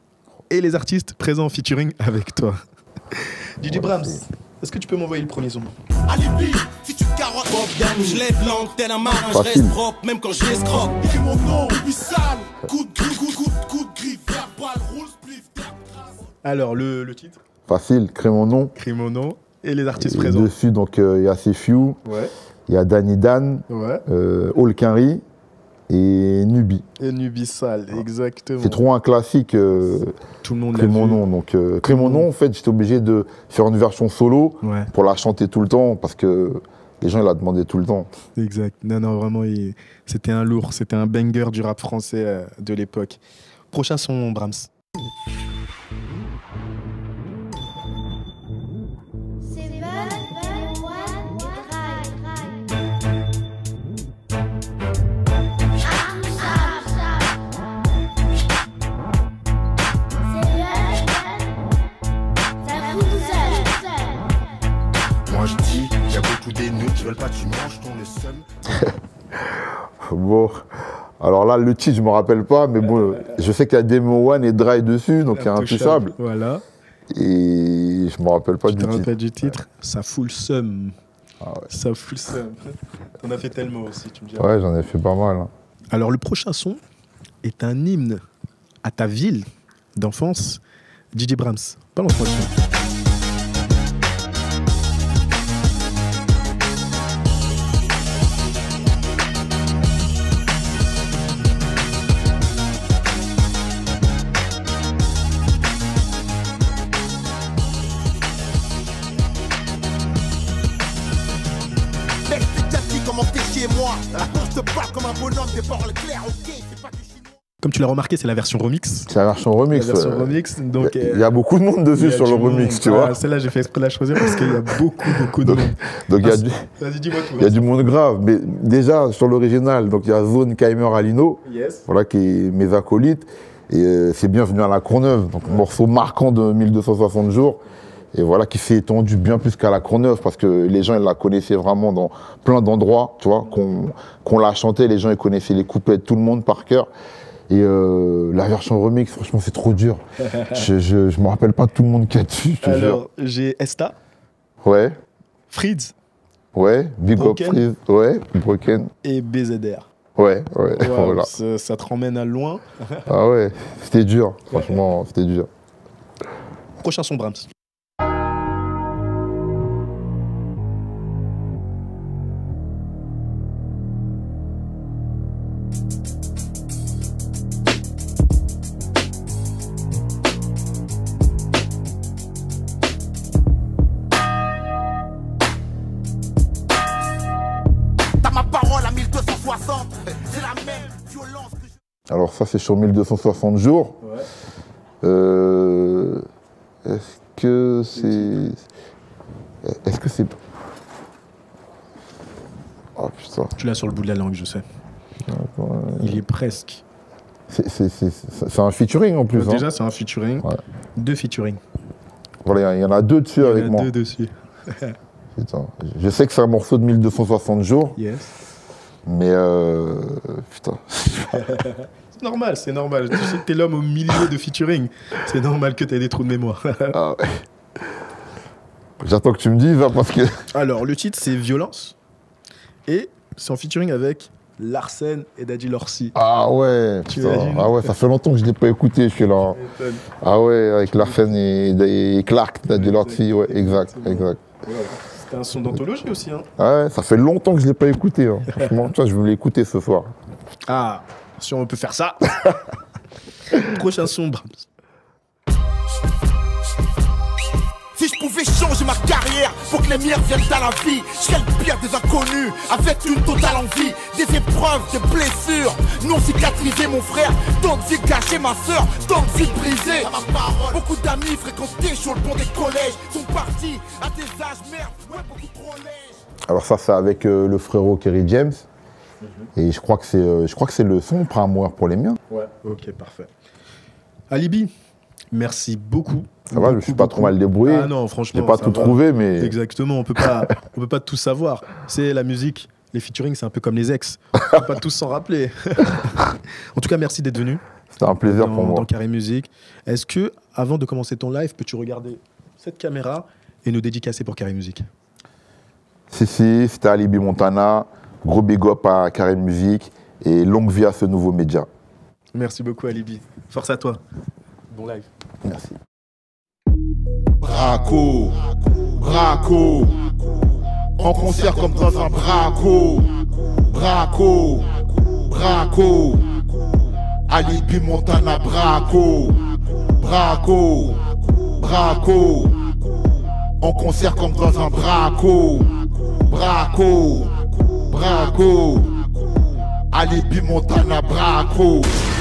et les artistes présents en featuring avec toi. Didi Brahms, est-ce que tu peux m'envoyer le premier son? Alibi, si tu te carottes, je lève l'antenne à marin, je reste propre, même quand je l'escroque. Et mon nom, lui sale, coup de griffe, coup de coup de griffe, verbal, roule, spliff, alors, le, le titre? Facile, crée mon nom. Crée mon nom. Et les artistes et présents? Dessus, donc, il euh, y a Sefiu, il ouais. y a Danny Dan, ouais. euh, Olkinry et Nubi. Et Nubi Sale, exactement. C'est trop un classique. Euh, Tout le monde Crée mon nom. Donc, euh, Crée mon nom, en fait, j'étais obligé de faire une version solo ouais. pour la chanter tout le temps parce que les gens, ils la demandaient tout le temps. Exact. Non, non, vraiment, il... c'était un lourd, c'était un banger du rap français euh, de l'époque. Prochain son, Brahms. Pas, tu manges ton seum. Bon, alors là, le titre, je me rappelle pas, mais bon, je sais qu'il y a Demo One et Dry dessus, donc il y a Intouchable. Voilà. Et je me rappelle pas tu du titre. Tu te rappelles du titre ouais. Ça fout le seum. Ah ouais. Ça fout le seum. T'en as fait tellement aussi, tu me dis. Ouais, j'en ai fait pas mal. Hein. Alors, le prochain son est un hymne à ta ville d'enfance, Didi Brahms. Balance-moi dessus. comme tu l'as remarqué, c'est la version remix. C'est la version remix. La version ouais. remix. Donc, il y, a, il y a beaucoup de monde dessus sur le remix, monde. tu ah, vois. Celle-là, j'ai fait exprès de la choisir parce qu'il y a beaucoup, beaucoup de donc, monde. Donc il y a ah, du, vas-y, dis-moi tout. Il y a du monde grave, mais déjà sur l'original, donc il y a Zone, Kaimer, Alino, yes. voilà, qui est mes acolytes. Et euh, c'est Bienvenue à la Courneuve, donc morceau marquant de mille deux cent soixante jours. Et voilà, qui s'est étendu bien plus qu'à la Courneuve, parce que les gens, ils la connaissaient vraiment dans plein d'endroits, tu vois, qu'on qu'on la chantait, les gens, ils connaissaient les couplets de tout le monde par cœur. Et euh, la version remix, franchement, c'est trop dur. je, je, je me rappelle pas tout le monde qui a dessus, je te Alors, j'ai Esta. Ouais. Fritz. Ouais, Big Up Fritz. Ouais, Broken. Et B Z R. Ouais, ouais, wow, voilà. Ça, ça te ramène à loin. Ah ouais, c'était dur, franchement, c'était dur. Prochain son, Brahms. Alors ça, c'est sur mille deux cent soixante jours. Ouais. Euh, Est-ce que c'est... Est-ce que c'est... Oh putain. Tu l'as sur le bout de la langue, je sais. Attends, euh... Il est presque. C'est un featuring en plus. Donc, déjà, hein. c'est un featuring. Ouais. Deux featuring. Voilà, il y, y en a deux dessus avec moi. Il y en a deux dessus. Putain. Je sais que c'est un morceau de mille deux cent soixante jours. Yes. Mais euh... putain. C'est normal, c'est normal. Tu sais que t'es l'homme au milieu de featuring. C'est normal que t'aies des trous de mémoire. Ah ouais. J'attends que tu me dises, hein, parce que... Alors, le titre, c'est Violence. Et c'est en featuring avec Larsen et Daddy Lorsi. Ah ouais, putain. Ah ouais, ça fait longtemps que je ne l'ai pas écouté, je suis là. Ah ouais, avec Larsen et, et Clark, Daddy Lorsi, ouais, exact, exact. Ouais. C'était un son d'anthologie aussi, hein. Ah ouais, ça fait longtemps que je ne l'ai pas écouté, hein. Franchement, tu vois, je vais l'écouter ce soir. Ah, si on peut faire ça. Prochain son, Brahms. Si je pouvais changer ma carrière pour que les miens viennent à la vie, je serais le pire des inconnus, avec une totale envie, des épreuves, des blessures, non cicatrisées mon frère, tant de vie gâchée ma soeur, tant de vie brisée. Beaucoup d'amis fréquentés sur le banc des collèges sont partis à des âges merde, ouais beaucoup trop lèges. Alors ça c'est avec euh, le frérot Kerry James, mm-hmm. Et je crois que c'est euh, je crois que c'est le son Prends à mourir pour les miens. Ouais, ok, parfait. Alibi, merci beaucoup. Ça va, je suis pas trop mal débrouillé. Ah non, franchement. J'ai pas tout va. trouvé, mais. Exactement, on peut pas, on peut pas tout savoir. C'est la musique, les featuring, c'est un peu comme les ex. On peut pas tous s'en rappeler. En tout cas, merci d'être venu. C'était un plaisir dans, pour moi. Dans Carré Musique. Est-ce que, avant de commencer ton live, peux-tu regarder cette caméra et nous dédicacer pour Carré Musique? Si, si, c'était Alibi Montana. Gros big up à Carré Musique et longue vie à ce nouveau média. Merci beaucoup, Alibi. Force à toi. Bon live. Merci. Braco, braco, en concert comme dans un braco, braco, braco, Alibi Montana braco, braco, braco, en concert comme dans un braco, braco, braco, Alibi Montana braco.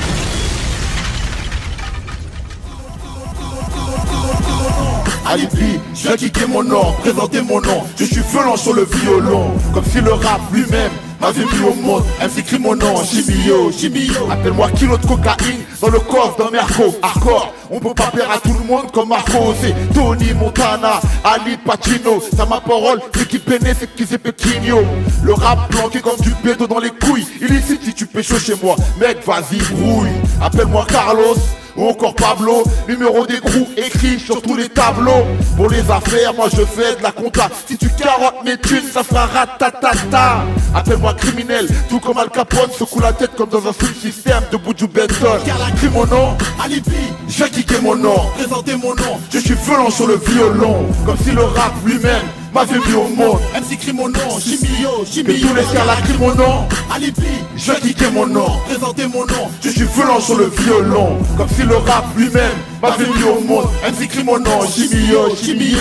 Alibi, je viens kicker mon nom, présenter mon nom. Je suis violent sur le violon, comme si le rap lui-même m'avait mis au monde. M C crie mon nom, Chimio, Chimio. Appelle-moi kilo de cocaïne dans le coffre d'un merco. Hardcore, on peut pas plaire à tout le monde comme Marco. C'est Tony Montana, Ali Pacino. Ça ma parole, c'est qui pénètre, c'est qui c'est Pequigno. Le rap planqué comme du bédo dans les couilles. Illicite si tu pécho chez moi, mec vas-y brouille. Appelle-moi Carlos ou encore Pablo, numéro d'écrou écrit sur tous les tableaux. Pour les affaires, moi je fais de la compta. Si tu carottes mes thunes, ça fera ratatata. Appelle-moi criminel, tout comme Al Capone, secoue la tête comme dans un full système de Buju Benton. Car la crie mon nom, Alibi, je vais kicker mon nom, présenter mon nom. Je suis violent sur le violon, comme si le rap lui-même m'avait mis au monde. M C crie mon nom, Chimio, Chimio. Que tous les gars la crient mon nom, Alibi, je vais kicker mon nom, présenter mon nom. Je suis violent sur le violon, comme si le rap lui-même m'avait mis au monde. M C crie mon nom, Chimio, Chimio.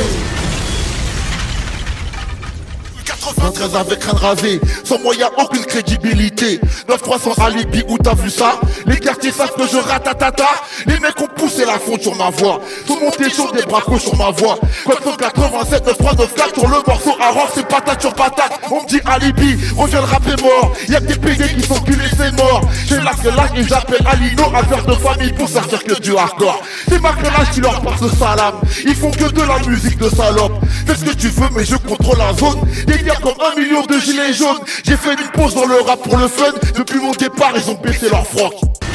quatre-vingt-treize avec crâne rasé, sans moyen aucune crédibilité. quartier. neuf trois cents alibi, où t'as vu ça? Les quartiers savent que je ratatata. Les mecs ont poussé la fonte sur ma voix. Tout le monde est chaud, des bracos sur ma voix. Code cent quatre-vingt-sept, neuf trois neuf quatre sur le morceau. Alors c'est patate sur patate. On me dit alibi, reviens le rap est mort. Y'a que des P D qui sont culés, c'est mort. J'ai là que là et j'appelle Alino, affaire de famille pour sortir que du hardcore. C'est ma clonage qui leur passe le salam. Ils font que de la musique de salope. Fais ce que tu veux mais je contrôle la zone. Des gars comme un million de gilets jaunes. J'ai fait une pause dans le rap pour le fun. Depuis mon départ ils ont baissé leur froc.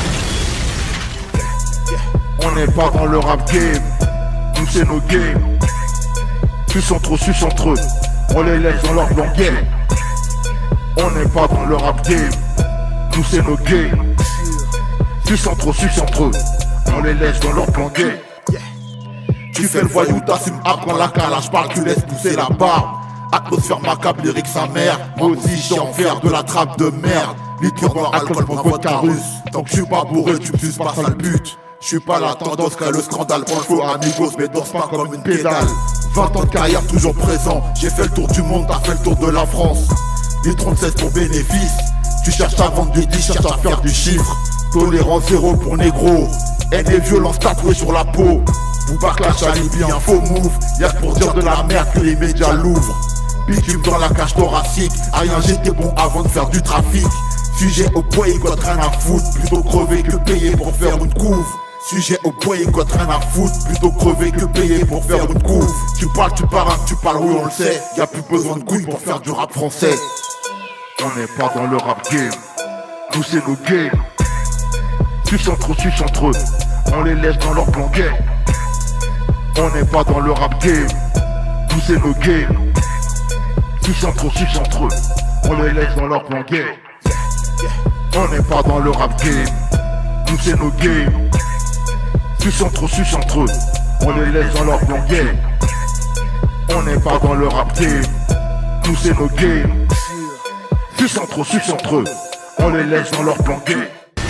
On n'est pas dans le rap game. Nous c'est nos games. Sus entre eux, sus entre eux. On les laisse dans leur plan game. On n'est pas dans le rap game. Nous c'est nos games. Sus entre eux, sus entre eux. On les laisse dans leur plan game. Tu fais le voyou, t'assumes à quand la calage parle, tu laisses pousser la barbe. Atmosphère macabre, lyrique sa mère. Moi aussi j'ai en faire de la trappe de merde. Litre dans alcool, mon vodka russe. Tant que je suis pas bourré, tu me suces pas, ça le but. Je suis pas la tendance qu'à le scandale. Prends le faux amigos, mais danse pas comme une pédale. vingt ans de carrière toujours présent. J'ai fait le tour du monde, t'as fait le tour de la France. Les trente-sept pour bénéfice. Tu cherches à vendre du dix, cherches à faire du chiffre. Tolérance zéro pour négro. Haine et violence tatouée sur la peau. Bouba clash alibi, un faux move. Y'a que pour dire de la merde que les médias l'ouvrent. Bitume dans la cage thoracique. À rien j'étais bon avant de faire du trafic. Sujet au point, il goûte rien à foutre. Plutôt crever que payer pour faire une couve. Sujet au point, il goûte rien à foutre. Plutôt crever que payer pour faire une couve. Tu parles, tu parles, tu parles, oui on le sait. Y'a plus besoin de couilles pour faire du rap français. On n'est pas dans le rap game. Nous c'est nos games. Sus entre eux, sus entre eux. On les laisse dans leur plan game. On n'est pas dans le rap game. Nous c'est nos games. Sus entre eux, sus entre eux. On les laisse dans leur plan game. On n'est pas dans le rap game. Nous c'est nos games. Sus entre eux, sus entre eux. On les laisse dans leur plan game. On n'est pas dans le rap game. Nous c'est nos games. Sus entre eux, sus entre eux. On les laisse dans leur plan game.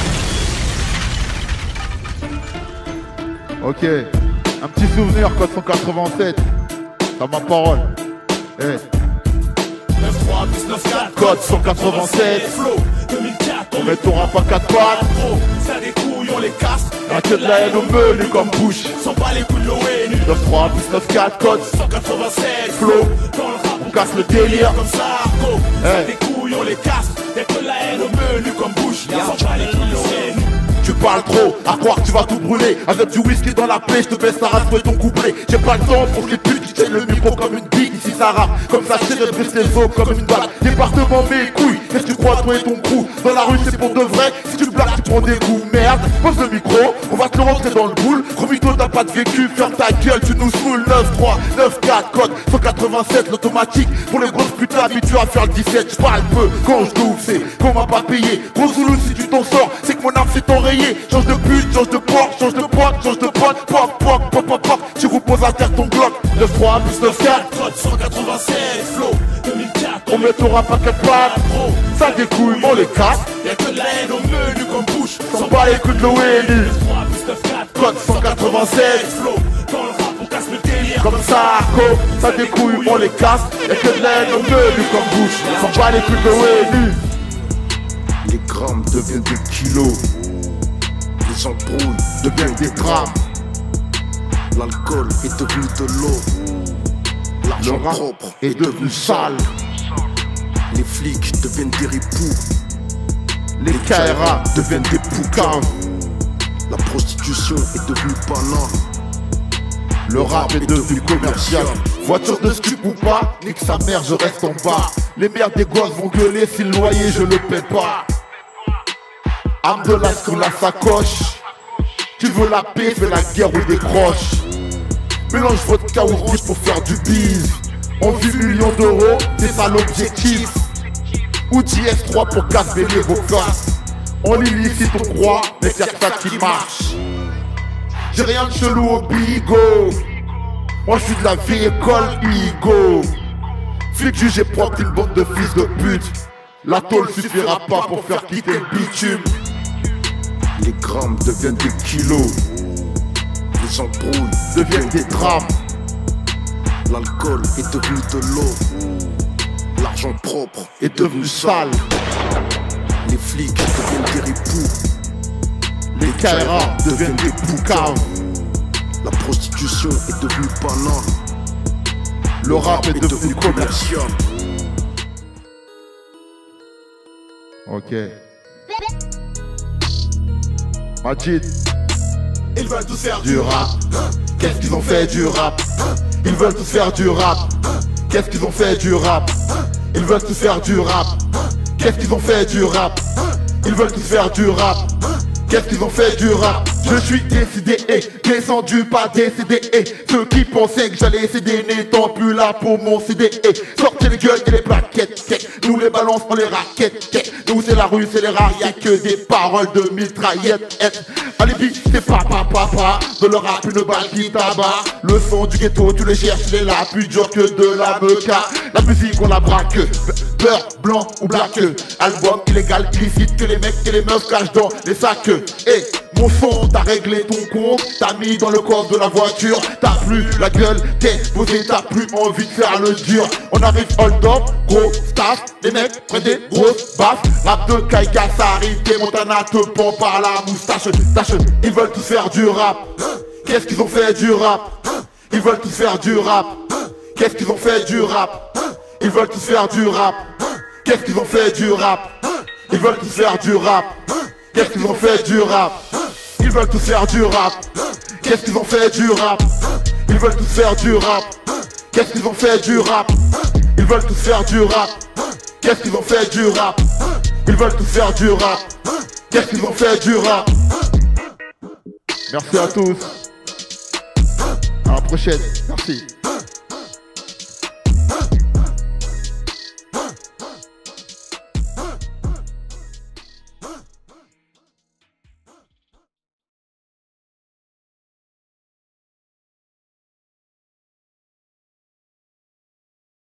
Ok, un petit souvenir, code cent quatre-vingt-sept. T'as ma parole. Eh. Hey. neuf trois neuf quatre, code cent quatre-vingt-sept. Flow deux mille quatre. On met ton rap à quatre pattes. Ça des couilles, on les casse. Y'a que de la haine au menu comme bouche. Sans pas les coups de l'ONU. neuf trois neuf quatre, code cent quatre-vingt-sept. Flow, dans le rap, on casse le délire. Comme ça, Arco. Hey. Ça des couilles, on les casse. Y'a que de la haine au menu comme bouche. Sans pas les coups de l'ONU. Tu parles trop, à croire que tu vas tout brûler. Avec du whisky dans la plaie, je te baisse la race pour ton couplet. J'ai pas le temps pour que les putes qui tiennent le micro comme une bille. Ici ça rappe, comme ça je brise les os comme une balle. Département mes couilles, qu'est-ce que tu crois toi et ton crew? Dans la rue c'est pour de vrai, si tu blagues tu prends des coups. Merde, pose le micro, on va te le rentrer dans le boule. Romito t'as pas de vécu, ferme ta gueule, tu nous saoules. Neuf trois neuf quatre, code cent quatre-vingt-sept, l'automatique. Pour les grosses putes habituées à faire le dix-sept. J'parle peu, quand je t'ouvre c'est qu'on m'a pas payé. Gros Zoulou si tu t'en sors, c'est que mon arme s'est enrayée. Change de pute, change de porte, change de pote, change de pote. Pop, pop, pop, pop, pop, tu reposes à terre ton glock. Neuf trois plus neuf quatre, code cent quatre-vingt-sept, flow deux mille quatre. on met ton rap à quatre pattes. Ça découille, on les casse. Y'a que de la haine au menu comme bouche. Sans pas les coups de l'O N U. trois plus neuf quatre, Code cent quatre-vingt-sept. Flow dans le rap, on casse le délire. Comme ça, Arco, ça découille, on les casse. Y'a que de la haine au menu comme bouche. Sans pas les coups de l'O N U. Les grammes deviennent des kilos. Les embrouilles deviennent des grammes. L'alcool est devenu de l'eau. Le L'argent rap propre est devenu sale. Les flics deviennent des ripoux. Les K R A deviennent des poucaves. La prostitution est devenue banale. Le rap est devenu commercial. Voiture de stup ou pas, nique sa mère, je reste en bas. Les mères des gosses vont gueuler si le loyer je le paie pas. Arme de la sur la sacoche. Tu veux la paix, fais la guerre ou décroche. Mélange vodka ou rouge pour faire du bise. On vit millions d'euros, c'est ça l'objectif. Ou D S trois pour casser les vos classes. On illicite, on croit, mais c'est ça qui marche. J'ai rien de chelou au bigo. Moi je suis de la vieille école Igo. Flic jugé propre, une bande de fils de pute. La tôle suffira pas pour faire quitter le bitume. Les grammes deviennent des kilos. Les embrouilles deviennent des drames. L'alcool est devenu de l'eau. L'argent propre est devenu sale. Les flics deviennent des ripoux. Les K R A deviennent des poucaves. La prostitution est devenue banale. Le rap est devenu commercial. Ok. Majid. Ils veulent tous faire Du rap. Qu'est-ce qu'ils ont fait du rap? Ils veulent tous faire du rap. Qu'est-ce qu'ils ont fait du rap? Ils veulent tous faire du rap. Qu'est-ce qu'ils ont fait du rap? Ils veulent tous faire du rap. Qu'est-ce qu'ils ont fait du rap? Je suis décidé et descendu, pas décédé. Et ceux qui pensaient que j'allais céder n'étant plus là pour mon C D. Et sortez les gueules et les plaquettes. Nous les balance on les raquettes. Nous c'est la rue, c'est les rats, y'a que des paroles de mitraillettes. Alibi, c'est papa, papa. De leur rap, une balle qui tabac. Le son du ghetto, tu le cherches, il est là, plus dur que de la meca. La musique, on la braque. Beurre, blanc ou black. Album illégal, illicite, que les mecs et les meufs cachent dans les sacs. Et mon son, t'as réglé ton compte, t'as mis dans le coffre de la voiture. T'as plus la gueule, t'es posé, t'as plus envie de faire le dur. On arrive hold up, gros staff. Les mecs prennent des grosses baffes. Rap de Kaiga, ça arrive, des Montana te pend par la moustache. Tâche, ils veulent tous faire du rap. Qu'est-ce qu'ils ont fait du rap? Ils veulent tous faire du rap. Qu'est-ce qu'ils ont fait du rap? Ils veulent tous faire du rap. Qu'est-ce qu'ils ont fait du rap? Ils veulent tous faire du rap. Qu'est-ce qu'ils ont fait du rap? Ils veulent tous faire du rap. Qu'est-ce qu'ils ont fait du rap? Ils veulent tous faire du rap. Qu'est-ce qu'ils ont fait du rap? Ils veulent tous faire du rap. Qu'est-ce qu'ils ont fait du rap? Ils veulent tous faire du rap. Qu'est-ce qu'ils ont fait du rap? Merci à tous. À la prochaine. Merci.